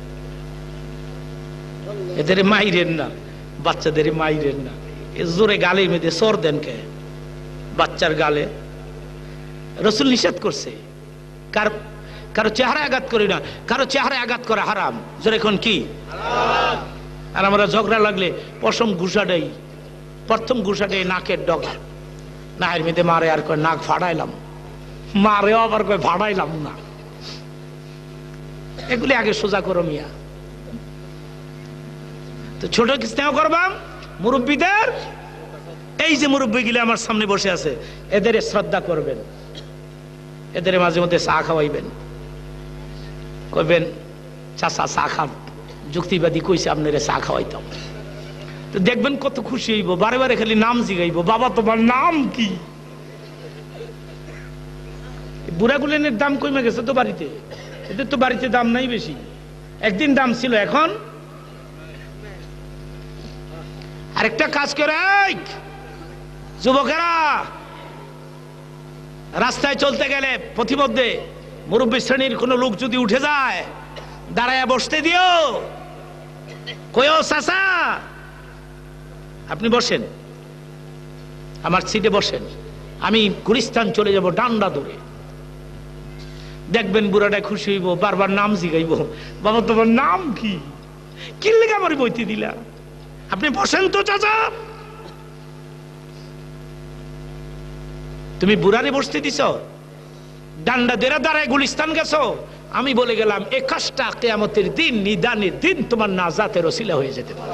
এদের মাইরেন না, বাচ্চাদের মাইরেন না। জোরে গালে মেয়েদের সর দেন কে বাচ্চার গালে? রসুল নিষেধ করছে কার কারো চেহারা আঘাত করি না, কারো চেহারা আঘাত করা হারাম। জোরে এখন কি? আর আমরা ঝগড়া লাগলে পশম ঘুষা দেই, প্রথম ঘুষা দেই নাকের ডগা, নায়ের মেয়েদে মারে আর কয় নাক ফাড়াইলাম, মারেও আবার কয় ফাড়াইলাম না। এগুলি আগে সোজা করো মিয়া। তো ছোট স্নেহ করবাম মুরব্বীদের, এই যে মুরব্বী গিলে আমার সামনে বসে আছে এদের শ্রদ্ধা করবেন, এদের মাঝে মধ্যে চা খাওয়াইবেন, কইবেন চাচা চা খান, যুক্তিবাদী কইছে আপনারা চা খাওয়াইতাম। তো দেখবেন কত খুশি হইব, বারে বারে খালি নাম জিগাইব, বাবা তোমার নাম কি? বুড়া গুলেনের দাম কমে গেছে তো বাড়িতে, এদের তো বাড়িতে দাম নাই বেশি, একদিন দাম ছিল এখন। আরেকটা কাজ করে যুবকেরা, রাস্তায় চলতে গেলে পথিমধ্যে মুরব্বী শ্রেণীর কোন লোক যদি উঠে যায় দাঁড়ায় বসতে দিও, কইও চাচা আপনি বসেন, আমার সিটে বসেন, আমি গুলিস্তান চলে যাব ডান্ডা ধরে। দেখবেন বুড়াটা খুশি হইব, বারবার নাম জিগাইব, বাবা তোমার নাম কি? কি লেগে আমার বইতে দিলা? আপনি বসেন তো চাচা। তুমি বুড়ারে বসতে দিছ, ডান্ডা দেরা দাঁড়ায় গুলিস্তান গেছো, আমি বলে গেলাম এ কাজটা কিয়ামতের দিন, নিদানের দিন তোমার নাজাতের ওসিলা হয়ে যেতে পারে।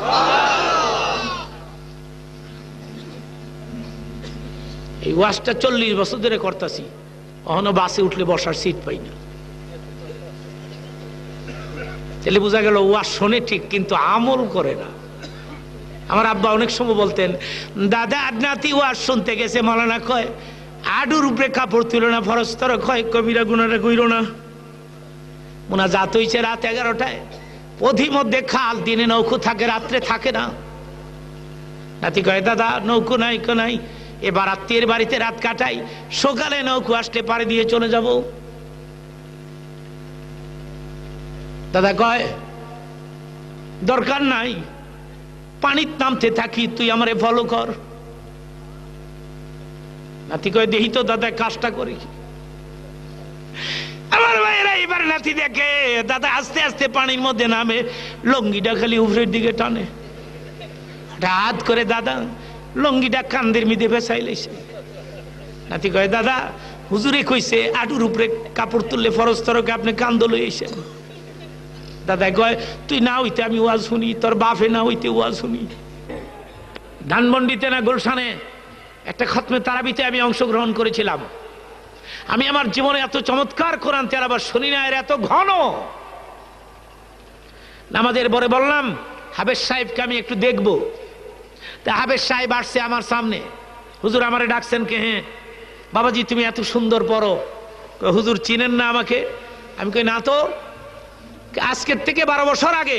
এই ওয়াজটা চল্লিশ বছর ধরে করতেছি, কখনো বাসে উঠলে বসার সিট পাই না। তাহলে বোঝা গেল ওয়াজ শোনে ঠিক কিন্তু আমল করে না। আমার আব্বা অনেক সময় বলতেন, দাদা নাতি ওয়াজ শুনতে গেছে, মাওলানা কয় আডুর উপরে কাপড় তুলো না, ফরজ তর কয় কবিরা গুনারা কইরো না। মুনাজাত হইছে রাত এগারোটায়, পথি মধ্যে খাল, দিনে নৌকো থাকে, রাত্রে থাকে না। নাতি কয় দাদা নৌকো নাই কো নাই, এবার আত্মীয়ের বাড়িতে রাত কাটাই, সকালে নৌকো আসলে পাড়ে দিয়ে চলে যাব। দাদা কয় দরকার নাই, পানির নামতে থাকি, তুই আমারে ফলো কর। নাতি কয় দেখি তো দাদা কাজটা করি। আমার ভাইয়েরা এবার নাতি দেখে দাদা আস্তে আস্তে পানির মধ্যে নামে, লঙ্গিটা খালি উপরের দিকে টানে, হঠাৎ করে দাদা লঙ্গিটা কান্দের মিদে ফেসাই লাইছে। নাতি কয় দাদা হুজুরে কইছে আটুর উপরে কাপড় তুললে ফরজ তরকে আপনি কান্দ লইছেন। দাদা কয় তুই না হইতে আমি ওয়াজ শুনি, তোর বাপে না হইতে ওয়াজ শুনি। ধানমন্ডিতে না গুলশানে একটা খতমে তারাবিতে আমি অংশগ্রহণ করেছিলাম। আমি আমার জীবনে এত চমৎকার কোরআন তেলাওয়াত শুনি না, এর এত ঘন। নামাজের পরে বললাম হাবেজ সাহেবকে আমি একটু দেখব। তা হাবেজ সাহেব আসছে আমার সামনে, হুজুর আমারে ডাকছেন কে? হ্যাঁ বাবাজি তুমি এত সুন্দর পড়ো। হুজুর চিনেন না আমাকে? আমি কই না তো। আজকের থেকে বারো বছর আগে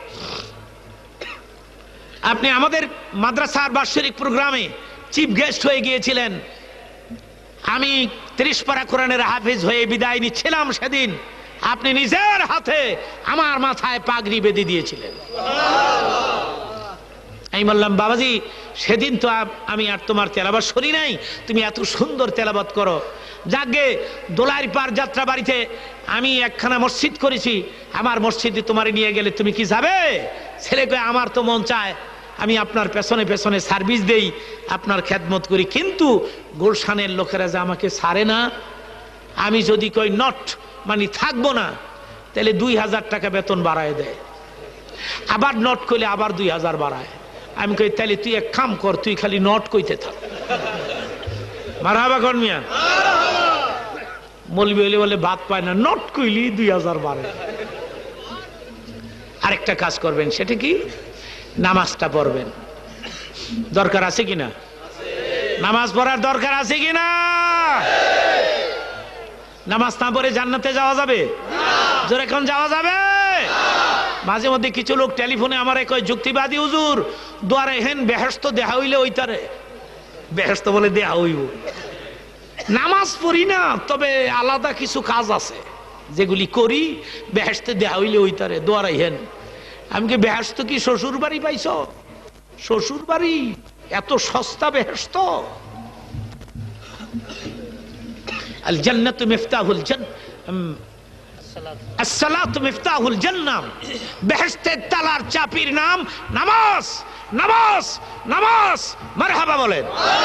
আপনি আমাদের মাদ্রাসার বার্ষিক প্রোগ্রামে চিফ গেস্ট হয়ে গিয়েছিলেন। আমি ত্রিশ পারা কোরআনের হাফেজ হয়ে বিদায় নিচ্ছিলাম, সেদিন আপনি নিজের হাতে আমার মাথায় পাগড়ি বেঁধে দিয়েছিলেন। আমি বললাম বাবাজি সেদিন তো আমি আর তোমার তেলাওয়াত শুনি নাই, তুমি এত সুন্দর তেলাওয়াত করো। যাকে দোলাইর পার যাত্রা বাড়িতে আমি একখানা মসজিদ করেছি, আমার মসজিদে তোমার নিয়ে গেলে তুমি কি যাবে? ছেলে কয় আমার তো মন চায়, আমি আপনার পেছনে পেছনে সার্ভিস দেই, আপনার খেদমত করি, কিন্তু গুলশানের লোকেরা যে আমাকে ছাড়ে না। আমি যদি কই নট মানে থাকবো না, তাহলে দুই হাজার টাকা বেতন বাড়ায় দেয়, আবার নট কইলে আবার দুই হাজার বাড়ায়। আমি কই তাহলে তুই এক কাম কর, তুই খালি নট কইতে থাক। মারহাবা কোন মিয়া? মৌলবি হইলে বলে ভাত পায় না, নট কইলি দুই হাজার বাড়ে। আরেকটা কাজ করবেন, সেটা কি? নামাজটা পড়বেন। দরকার আছে কিনা? নামাজ পড়ার দরকার আছে কিনা? নামাজ না পড়ে জান্নাতে যাওয়া যাবে? জোরে কোন যাওয়া যাবে? মাঝে মধ্যে কিছু লোক টেলিফোনে আমার কয় যুক্তিবাদী হুজুর দুয়ারে হেন বেহেশত দেহা হইলে ওইটারে বেহেশত বলে দেহা হইব। নামাজ পড়ি না, তবে আলাদা কিছু কাজ আছে যেগুলি করি, বেহেশতে দেহা হইলে ওইটারে দুয়ারে হেন। আমি কি বেহেশত কি শ্বশুর বাড়ি পাইছ? শ্বশুর বাড়ি এত সস্তা বেহেশত? আল জান্নাতু মিফতাহুল জান্নাহ, আসসালাতু মিফতাহুল জান্নাহ। বেহেশতের তালার চাবির নাম নামাজ। নামাজ নামাজ মারহাবা বলেন।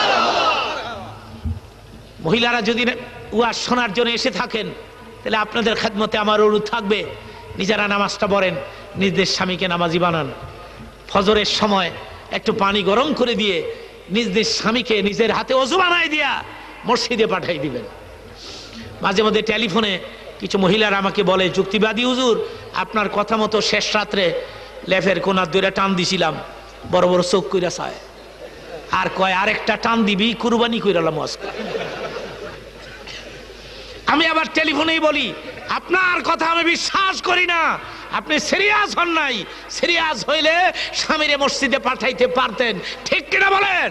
মহিলারা যদি ওয়াজ শোনার জন্য এসে থাকেন, তাহলে আপনাদের খেদমতে আমার অনুরোধ থাকবে, নিজেরা নামাজটা পড়েন, নিজের স্বামীকে নামাজি বানান। ফজরের সময় একটু পানি গরম করে দিয়ে নিজের স্বামীকে নিজের হাতে ওযু বানাই দিয়া মসজিদে পাঠাই দিবেন। মাঝে মধ্যে টেলিফোনে কিছু মহিলারা আমাকে বলে, যুক্তিবাদী হুজুর আপনার কথা মতো শেষ রাত্রে লেফের কোনার দুইটা টান দিছিলাম, বড় বড় চোখ কইরা চায়, আর কয় আরেকটা টান দিবি কুরবানি কইরালাম আজকে। আমি আবার টেলিফোনেই বলি, আপনার কথা আমি বিশ্বাস করি না, আপনি সিরিয়াস হন নাই। সিরিয়াস হইলে স্বামীরে মসজিদে পাঠাইতে পারতেন, ঠিক কিনা বলেন?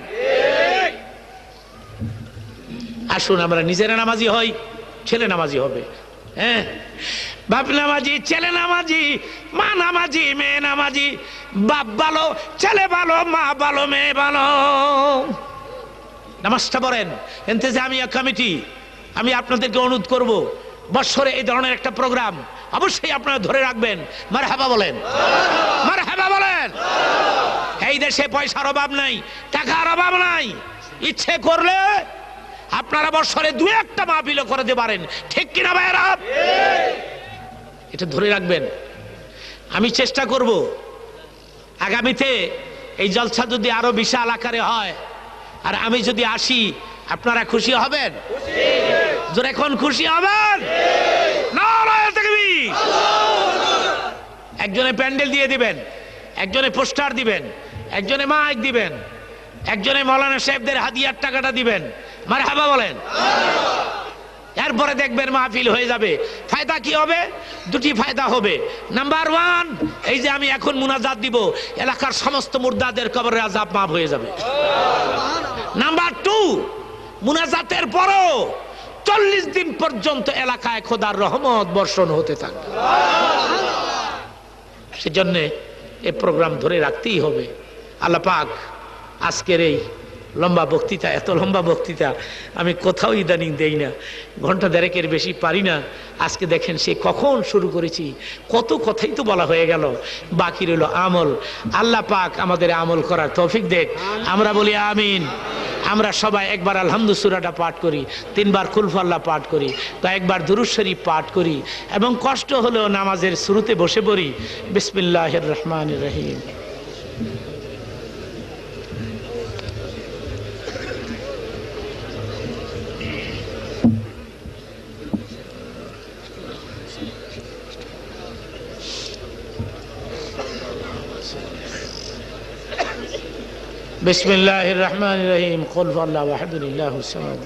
আসুন আমরা নিজেরা নামাজি হই, ছেলে নামাজি হবে। হ্যাঁ, বাপ নামাজি, ছেলে নামাজি, মা নামাজি, মেয়ে নামাজি। বাপ ভালো, ছেলে ভালো, মা ভালো, মেয়ে ভালো। নামাজটা পড়েন। ইন্তেজামিয়া কমিটি, আমি আপনাদেরকে অনুরোধ করব, বছরে এই ধরনের একটা প্রোগ্রাম অবশ্যই আপনারা ধরে রাখবেন। মারহাবা বলেন, মারহাবা বলেন। এই দেশে পয়সার অভাব নাই, টাকার অভাব নাই। ইচ্ছে করলে আপনারা বছরে দু একটা মাহফিল করে দিতে পারেন, ঠিক কিনা ভাইরা? এটা ধরে রাখবেন। আমি চেষ্টা করব আগামীতে এই জলসা যদি আরো বিশাল আকারে হয়, আর আমি যদি আসি, আপনারা খুশি হবেন? জোরে কোন খুশি হবেন? নারায়ে তাকবীর। একজনে প্যান্ডেল দিয়ে দিবেন, একজনে পোস্টার দিবেন, একজনে মাইক দিবেন, একজনে মাওলানা সাহেবদের হাদিয়ার টাকাটা দিবেন। মারহাবা বলেন। এরপরে দেখবেন মাহফিল হয়ে যাবে। ফায়দা কি হবে? দুটি ফায়দা হবে। নাম্বার ওয়ান, এই যে আমি এখন মুনাজাত দিব, এলাকার সমস্ত মুর্দাদের কবরের আযাব মাফ হয়ে যাবে। নাম্বার টু, মুনাজাতের পরও চল্লিশ দিন পর্যন্ত এলাকায় খোদার রহমত বর্ষণ হতে থাকবে। সেজন্য এই প্রোগ্রাম ধরে রাখতেই হবে। আল্লাহ পাক আজকের এই লম্বা বক্তৃতা, এত লম্বা বক্তৃতা আমি কোথাও ইদানিং দেই না, ঘন্টা দেড়েকের বেশি পারি না। আজকে দেখেন সে কখন শুরু করেছি, কত কথাই তো বলা হয়ে গেল, বাকি রইল আমল। আল্লাহ পাক আমাদের আমল করার তৌফিক দেখ, আমরা বলি আমিন। আমরা সবাই একবার আলহামদু সূরাটা পাঠ করি, তিনবার কুলহু আল্লাহ পাঠ করি, কয়েকবার দুরূদ শরীফ পাঠ করি, এবং কষ্ট হলেও নামাজের শুরুতে বসে পড়ি বিসমিল্লাহির রহমানির রহিম। بسم الله الرحمن الرحيم قل فالله واحد الله الصمد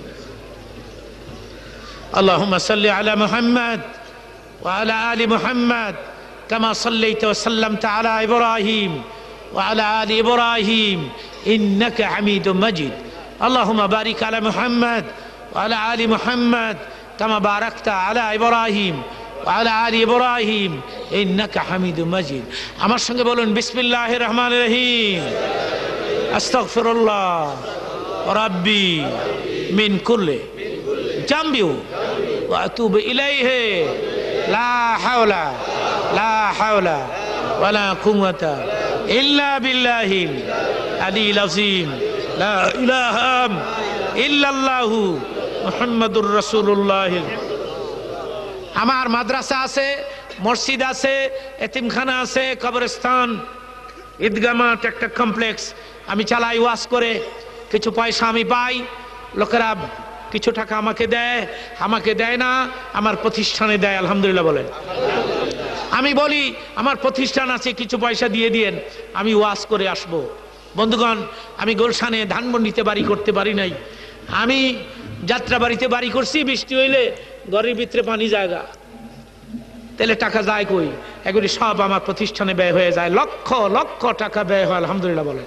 اللهم صل على محمد وعلى آل محمد كما صليت وسلمت على إبراهيم وعلى آل إبراهيم إنك حميد مجيد اللهم بارك على محمد وعلى آل محمد كما باركت على إبراهيم وعلى آل إبراهيم إنك حميد مجيد আমার সঙ্গে বলুন বিসমিল্লাহির রহমানির রহিম আস্তাগফিরুল্লাহ রাব্বি মিন কুল্লি জামবি ওয়া আতুবু ইলাইহি লা হাওলা লা হাওলা ওয়ালা কুওয়াতা ইল্লা বিল্লাহিল আলিয়্যিল আযীম লা ইলাহা ইল্লাল্লাহু মুহাম্মাদুর রাসূলুল্লাহ। আমার মাদ্রাসা আছে, মসজিদ আছে, এতিমখানা আছে, কবরস্থান, ঈদগাহ মাঠ, একটা কমপ্লেক্স আমি চালাই। ওয়াজ করে কিছু পয়সা আমি পাই, লোকেরা কিছু টাকা আমাকে দেয়, আমাকে দেয় না, আমার প্রতিষ্ঠানে দেয়। আলহামদুলিল্লাহ বলেন। আমি বলি আমার প্রতিষ্ঠান আছে, কিছু পয়সা দিয়ে দিয়েন, আমি ওয়াজ করে আসব। বন্ধুগণ, আমি গুলশানে ধানমন্ডিতে বাড়ি করতে পারি নাই, আমি যাত্রা বাড়িতে বাড়ি করছি। বৃষ্টি হইলে ঘরের ভিতরে পানি জায়গা, তাহলে টাকা যায় কই? এগুলি সব আমার প্রতিষ্ঠানে ব্যয় হয়ে যায়, লক্ষ লক্ষ টাকা ব্যয় হয়। আলহামদুলিল্লাহ বলেন।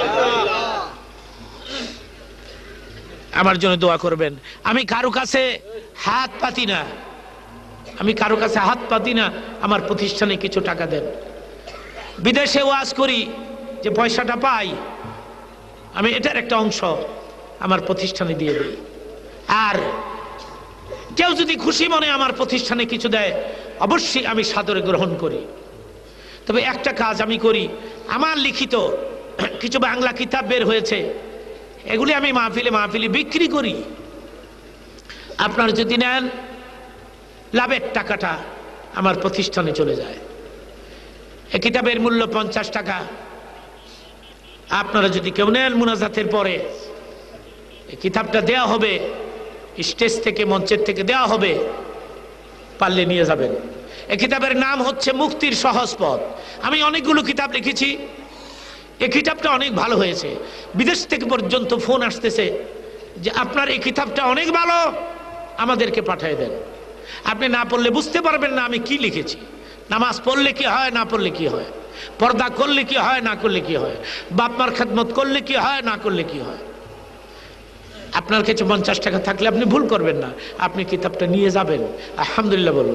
আমার জন্য দোয়া করবেন। আমি কারো কাছে হাত পাতি না, আমি কারো কাছে হাত পাতি না, আমার প্রতিষ্ঠানে কিছু টাকা দেন। বিদেশে ওয়াজ করি, যে পয়সাটা পাই আমি এটার একটা অংশ আমার প্রতিষ্ঠানে দিয়ে দিই। আর কেউ যদি খুশি মনে আমার প্রতিষ্ঠানে কিছু দেয়, অবশ্যই আমি সাদরে গ্রহণ করি। তবে একটা কাজ আমি করি, আমার লিখিত কিছু বাংলা কিতাব বের হয়েছে, এগুলি আমি মাহফিলে মাহফিলে বিক্রি করি। আপনারা যদি নেন, লাভের টাকাটা আমার প্রতিষ্ঠানে চলে যায়। এই কিতাবের মূল্য পঞ্চাশ টাকা। আপনারা যদি কেউ নেন, মুনাজাতের পরে এই কিতাবটা দেয়া হবে, স্টেজ থেকে, মঞ্চের থেকে দেওয়া হবে, পারলে নিয়ে যাবেন। এই কিতাবের নাম হচ্ছে মুক্তির সহজ পথ। আমি অনেকগুলো কিতাব লিখেছি, এই কিতাবটা অনেক ভালো হয়েছে। বিদেশ থেকে পর্যন্ত ফোন আসতেছে যে আপনার এই কিতাবটা অনেক ভালো, আমাদেরকে পাঠিয়ে দেন। আপনি না পড়লে বুঝতে পারবেন না আমি কি লিখেছি। নামাজ পড়লে কি হয়, না পড়লে কি হয়, পর্দা করলে কি হয়, না করলে কি হয়, বাপ মার খেদমত করলে কি হয়, না করলে কি হয়। আপনার কাছে পঞ্চাশ টাকা থাকলে আপনি ভুল করবেন না, আপনি কিতাবটা নিয়ে যাবেন। আলহামদুলিল্লাহ বলুন।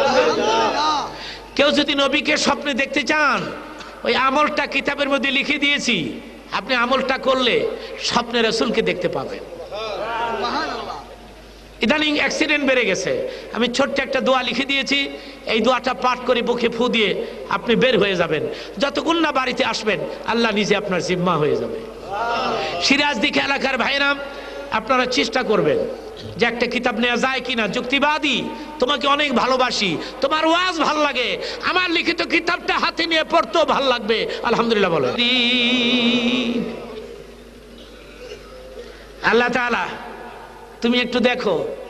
কেউ যদি নবীকে স্বপ্নে দেখতে চান, ওই আমলটা কিতাবের মধ্যে লিখে দিয়েছি, আপনি আমলটা করলে স্বপ্নে রাসূলকে দেখতে পাবেন। ইদানিং অ্যাক্সিডেন্ট বেড়ে গেছে, আমি ছোট্ট একটা দোয়া লিখে দিয়েছি, এই দোয়াটা পাঠ করে বুকে ফু দিয়ে আপনি বের হয়ে যাবেন। যতক্ষণ না বাড়িতে আসবেন, আল্লাহ নিজে আপনার জিম্মা হয়ে যাবে। সিরাজদিঘি এলাকার ভাইরাম, আপনারা চেষ্টা করবেন যে একটা কিতাব নেওয়া যায় কিনা। যুক্তিবাদী, তোমাকে অনেক ভালোবাসি, তোমার ওয়াজ ভাল লাগে, আমার লিখিত কিতাবটা হাতে নিয়ে পড়তেও ভাল লাগবে। আলহামদুলিল্লাহ বলে। আল্লাহ তাআলা, তুমি একটু দেখো,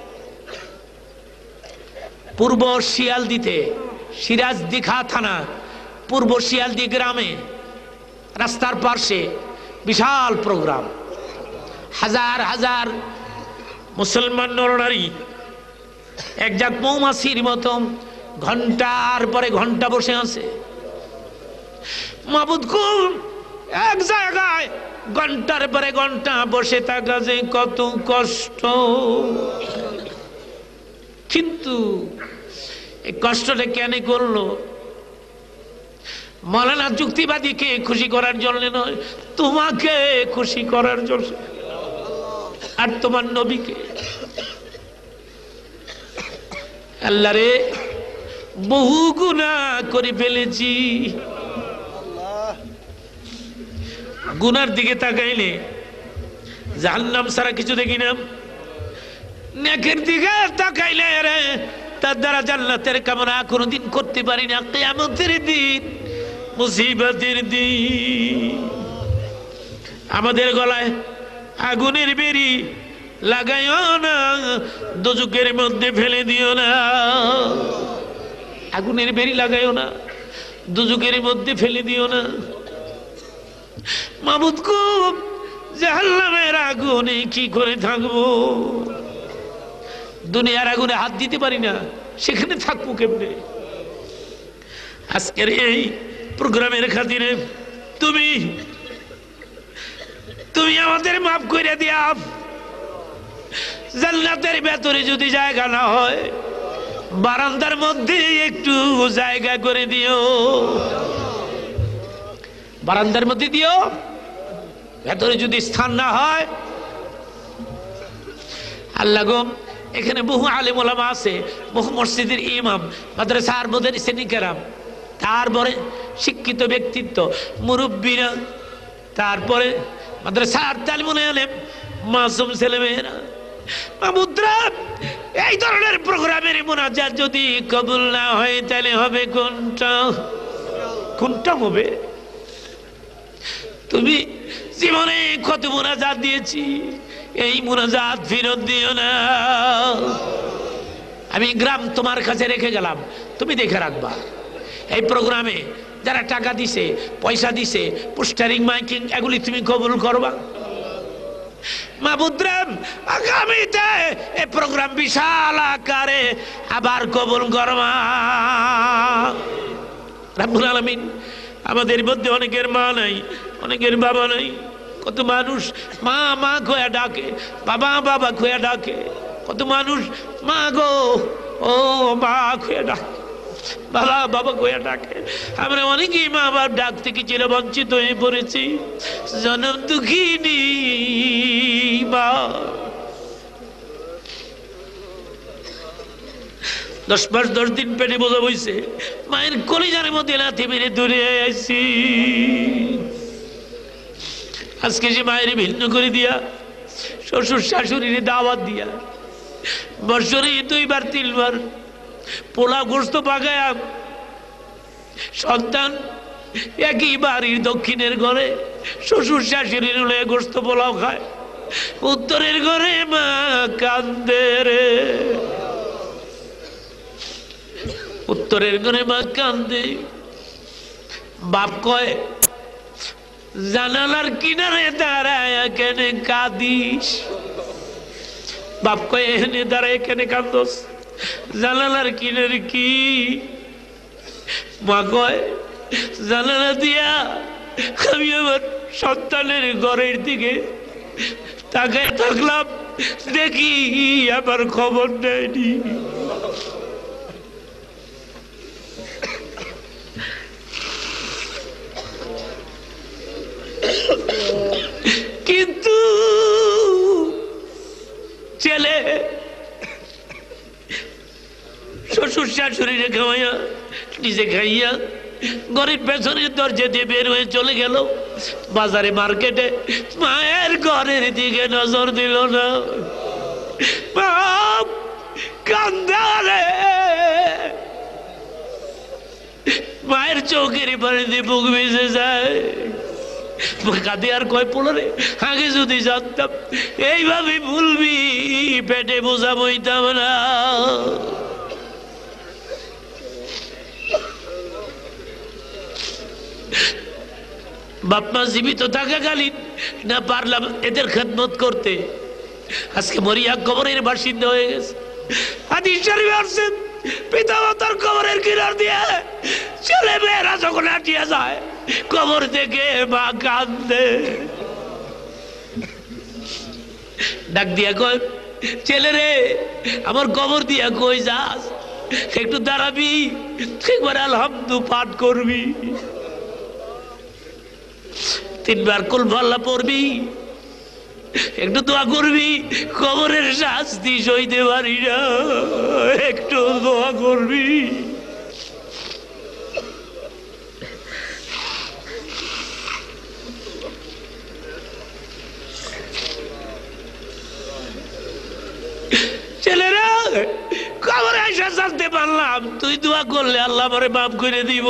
পূর্ব শিয়ালদিতে, সিরাজদিঘি থানা পূর্ব শিয়ালদি গ্রামে রাস্তার পাশে বিশাল প্রোগ্রাম, হাজার হাজার মুসলমান নরনারী একজাক মৌমাছির মতো ঘন্টার পরে ঘন্টা বসে আছে। মাবুদ কোন এক জায়গায় ঘন্টার পরে ঘন্টা বসে থাকা যে কত কষ্ট, কিন্তু এই কষ্টটা কেন করলো? মৌলানা যুক্তিবাদীকে খুশি করার জন্য নয়, তোমাকে খুশি করার জন্য, আর তোমার নবীকে। আল্লাহ রে, বহু গুনাহ করে ফেলেছি, গুনার দিকে তাকাইলে জাহান্নাম ছাড়া কিছু দেখি না, নেকের দিকে তাকাইলে রে তার দ্বারা জান্নাতের কামনা কোনোদিন করতে পারি না। কিয়ামতের দিন, মুসিবতের দিন, আমাদের গলায় আগুনের বেরি লাগাইও না, দোজখের মধ্যে ফেলে দিও না। আগুনের বেরি লাগাইও না, দোজখের মধ্যে ফেলে দিও না। মাবুদ গো, জাহান্নামের আগুনে কি করে থাকবো? দুনিয়ার আগুনে হাত দিতে পারি না, সেখানে থাকবো কেমনে? আজকের এই প্রোগ্রামের খাতিরে তুমি তুমি আমাদের মাফ করে দিয়া। জান্নাতের ভেতরে যদি জায়গা না হয়, বারান্দার মধ্যে একটু জায়গা করে দিও, বারান্দার মধ্যে দিও, ভেতরে যদি স্থান না হয়, আল্লাহ গো, এখানে বহু আলেম ওলামা আছে, বহু মসজিদের ইমাম, মাদ্রাসার মুদারিসিন কেরাম, তারপরে শিক্ষিত ব্যক্তিত্ব, মুরব্বীরা, তারপরে মাদ্রাসার তালিমুল আলেম, মাসুম ছেলেমেয়েরা। মাহমুদরা, এই ধরনের প্রোগ্রামের মুনাজাত যদি কবুল না হয় তাহলে হবে কোনটা? কোনটা হবে? তুমি জীবনে কত মুনাজাত দিয়েছি, এই মুনাজাত ফেরত দিও না। আমি গ্রাম তোমার কাছে রেখে গেলাম, তুমি দেখে রাখবা। এই প্রোগ্রামে যারা টাকা দিছে, পয়সা দিছে, পোস্টারিং, মাইকিং, এগুলি তুমি কবুল করবা। মাহমুদরাম, আগামীতে এই প্রোগ্রাম বিশাল আকারে আবার কবুল করবা। রাব্বুল আলামিন, আমাদের মধ্যে অনেকের মা নাই, অনেকের বাবা নাই। কত মানুষ মা মা খোয়া ডাকে, বাবা বাবা খোয়া ডাকে। কত মানুষ মা গো, ও মা খোয়া ডাকে, বাবা বাবা খোয়া ডাকে। আমরা অনেকেই মা বাবার ডাক থেকে চিরবঞ্চিত হয়ে পড়েছি। জনম দুঃখিনী মা, দশ মাস দশ দিন পেটে বোঝা বইছে, মায়ের কলিজার মধ্যে লাথি মেরে দূরে আসছি। আজকে সে মায়ের ভিন্ন করে দিয়া, শ্বশুর শাশুড়ির দাওয়াত দিয়া, বছরে দুইবার তিনবার পোলা গোস্ত পাকায়া, সন্তান একই বাড়ির দক্ষিণের ঘরে শ্বশুর শাশুড়ির হলে গোস্ত পোলাও খায়, উত্তরের ঘরে মা কান্দে রে, উত্তরের ঘরে মা কান্দে। বাপ কয়, জানালার কিনারে দাঁড়ায় কেন কাঁদিস? বাপ কয়, এখানে দাঁড়ায় কেন কান্দস? জানালার কিনারে কি? মা কয়, জানালা দিয়া আমি আমার সন্তানের ঘরের দিকে তাকায় থাকলাম, দেখি আবার খবর নেয়নি। কিন্তু ছেলে শ্বশুর শাশুড়িরে খাওয়াইয়া নিজে খাইয়া ঘরের পেছনের দরজা দিয়ে বের হয়ে চলে গেল বাজারে, মার্কেটে। মায়ের ঘরের দিকে নজর দিল না। কান্দারে মায়ের চোখের পানিতে বুক ভেসে যায়। কাঁদে আর কয়, পোলারে আগে যদি জানতাম এইভাবে ভুলবি, পেটে বোঝা বইতাম না। বাপমা জীবিত থাকাকালীন না পারলাম এদের খেদমত করতে, আজকে মরিয়া কবরের বাসিন্দা হয়ে গেছে। হাদিস শরীফে আসছে, পিতা মাতার কবরের কিনার দিয়ে ছেলে মেয়েরা যখন হাঁটিয়ে যায়, কবর থেকে মা কান্দে। ডাক দিয়া কয়, ছেলে রে, আমার কবর দিয়া কই যাস? একটু দাঁড়াবি, একবার আলহামদু পাঠ করবি, তিনবার কুল ফাল্লা পড়বি, একটু দোয়া করবি। কবরের শাস্তি সইতে পারি না, একটু দোয়া করবি। ছেলেরা, কবরে এসে জানতে পারলাম তুই দোয়া করলে আল্লাহ আমারে মাফ করে দিব।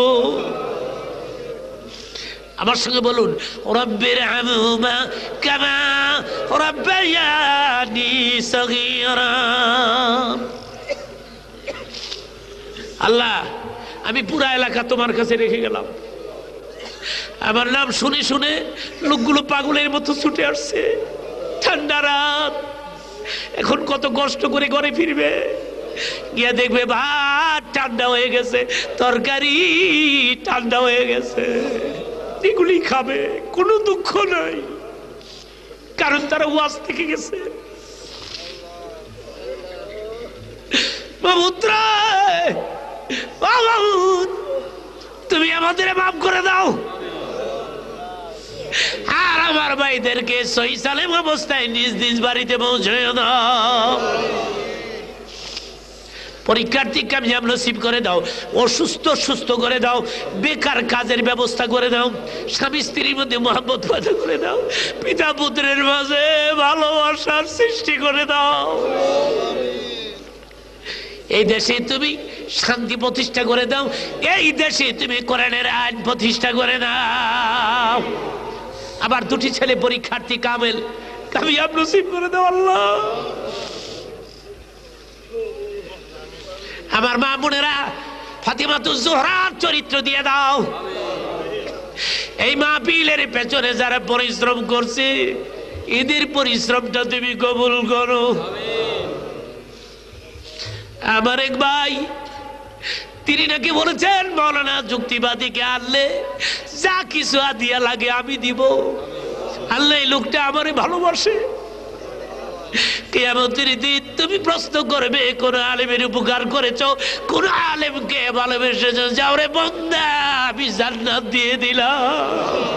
আমার সঙ্গে বলুন, রব্বির হামহুমা কামা রাব্বায়ানি সগীরা। আল্লাহ, আমি পুরা এলাকা তোমার কাছে রেখে গেলাম, আমার নাম শুনে শুনে লোকগুলো পাগলের মতো ছুটে আসছে। ঠান্ডা রাত, এখন কত কষ্ট করে ঘরে ফিরবে, গিয়ে দেখবে ভাত ঠান্ডা হয়ে গেছে, তরকারি ঠান্ডা হয়ে গেছে, এগুলি খাবে, কোনো দুঃখ নাই, কারণ তারা ওয়াজ থেকে গেছে। তুমি আমাদের মাফ করে দাও, আর আমার ভাইদেরকে সহি সালেম অবস্থায় নিজ নিজ বাড়িতে পৌঁছে দাও। পরীক্ষার্থী কামিয়াব নসিব করে দাও, অসুস্থ সুস্থ করে দাও, বেকার কাজের ব্যবস্থা করে দাও, স্বামী স্ত্রীর মধ্যে মহব্বত পয়দা করে দাও, পিতা পুত্রের মাঝে ভালোবাসার সৃষ্টি করে দাও। এই দেশে তুমি শান্তি প্রতিষ্ঠা করে দাও, এই দেশে তুমি কোরআনের আইন প্রতিষ্ঠা করে দাও। আবার দুটি ছেলে পরীক্ষার্থী কামেল কামিয়াব নসিব করে দাও আল্লাহ। আমার মা বোনেরা ফাতিমাতুজ জোহরার চরিত্র দিয়ে দাও। এই মাহফিলের পেছনে যারা পরিশ্রম করছে এদের পরিশ্রমটা তুমি কবুল করো। আমার এক ভাই তিনি নাকি বলেছেন মৌলানা যুক্তিবাদীকে আনলে যা কিছু আদিয়া লাগে আমি দিব। আল্লাহ এই লোকটা আমারে ভালোবাসে। কিয়ামতের দিন তুমি প্রশ্ন করবে কোন আলেমের উপকার করেছো, কোন আলেমকে ভালোবেসেছো, যাও রে বান্দা আমি জান্নাত দিয়ে দিলাম।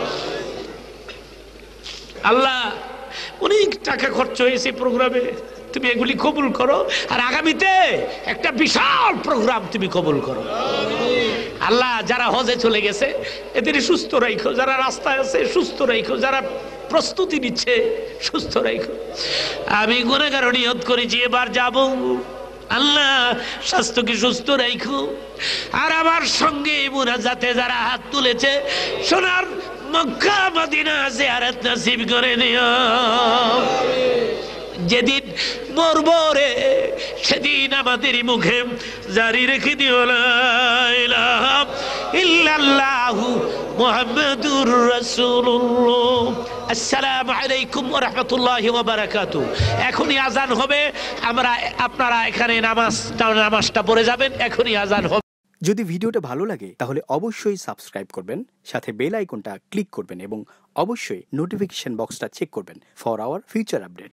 আল্লাহ অনেক টাকা খরচ হয়েছে প্রোগ্রামে, তুমি এগুলি কবুল করো। আর আগামীতে একটা বিশাল প্রোগ্রাম তুমি কবুল করো আল্লাহ। যারা হজে চলে গেছে এদের সুস্থ রাখো, যারা রাস্তায় আছে সুস্থ রাখো, যারা প্রস্তুতি নিচ্ছে সুস্থ রাখো। আমি গুনাহগার নিয়ত করেছি এবার যাব, আল্লাহ স্বাস্থ্যকে সুস্থ রাখো। আর আমার সঙ্গে মুনাজাতে যারা হাত তুলেছে সোনার মক্কা মদিনা জিয়ারত নসিব করে দিও। যেদিন মরব রে সেদিন আমাদের মুখে জারি রেখে দিও লা ইলাহা ইল্লাল্লাহু মুহাম্মাদুর রাসূলুল্লাহ। আসসালামু আলাইকুম ওয়া রাহমাতুল্লাহি ওয়া বারাকাতুহু। এখনই আজান হবে, আমরা আপনারা এখানে নামাজ নামাজটা পড়ে যাবেন, এখনই আজান হবে। যদি ভিডিওটা ভালো লাগে তাহলে অবশ্যই সাবস্ক্রাইব করবেন, সাথে বেল আইকনটা ক্লিক করবেন এবং অবশ্যই নোটিফিকেশন বক্সটা চেক করবেন ফর আওয়ার ফিউচার আপডেট।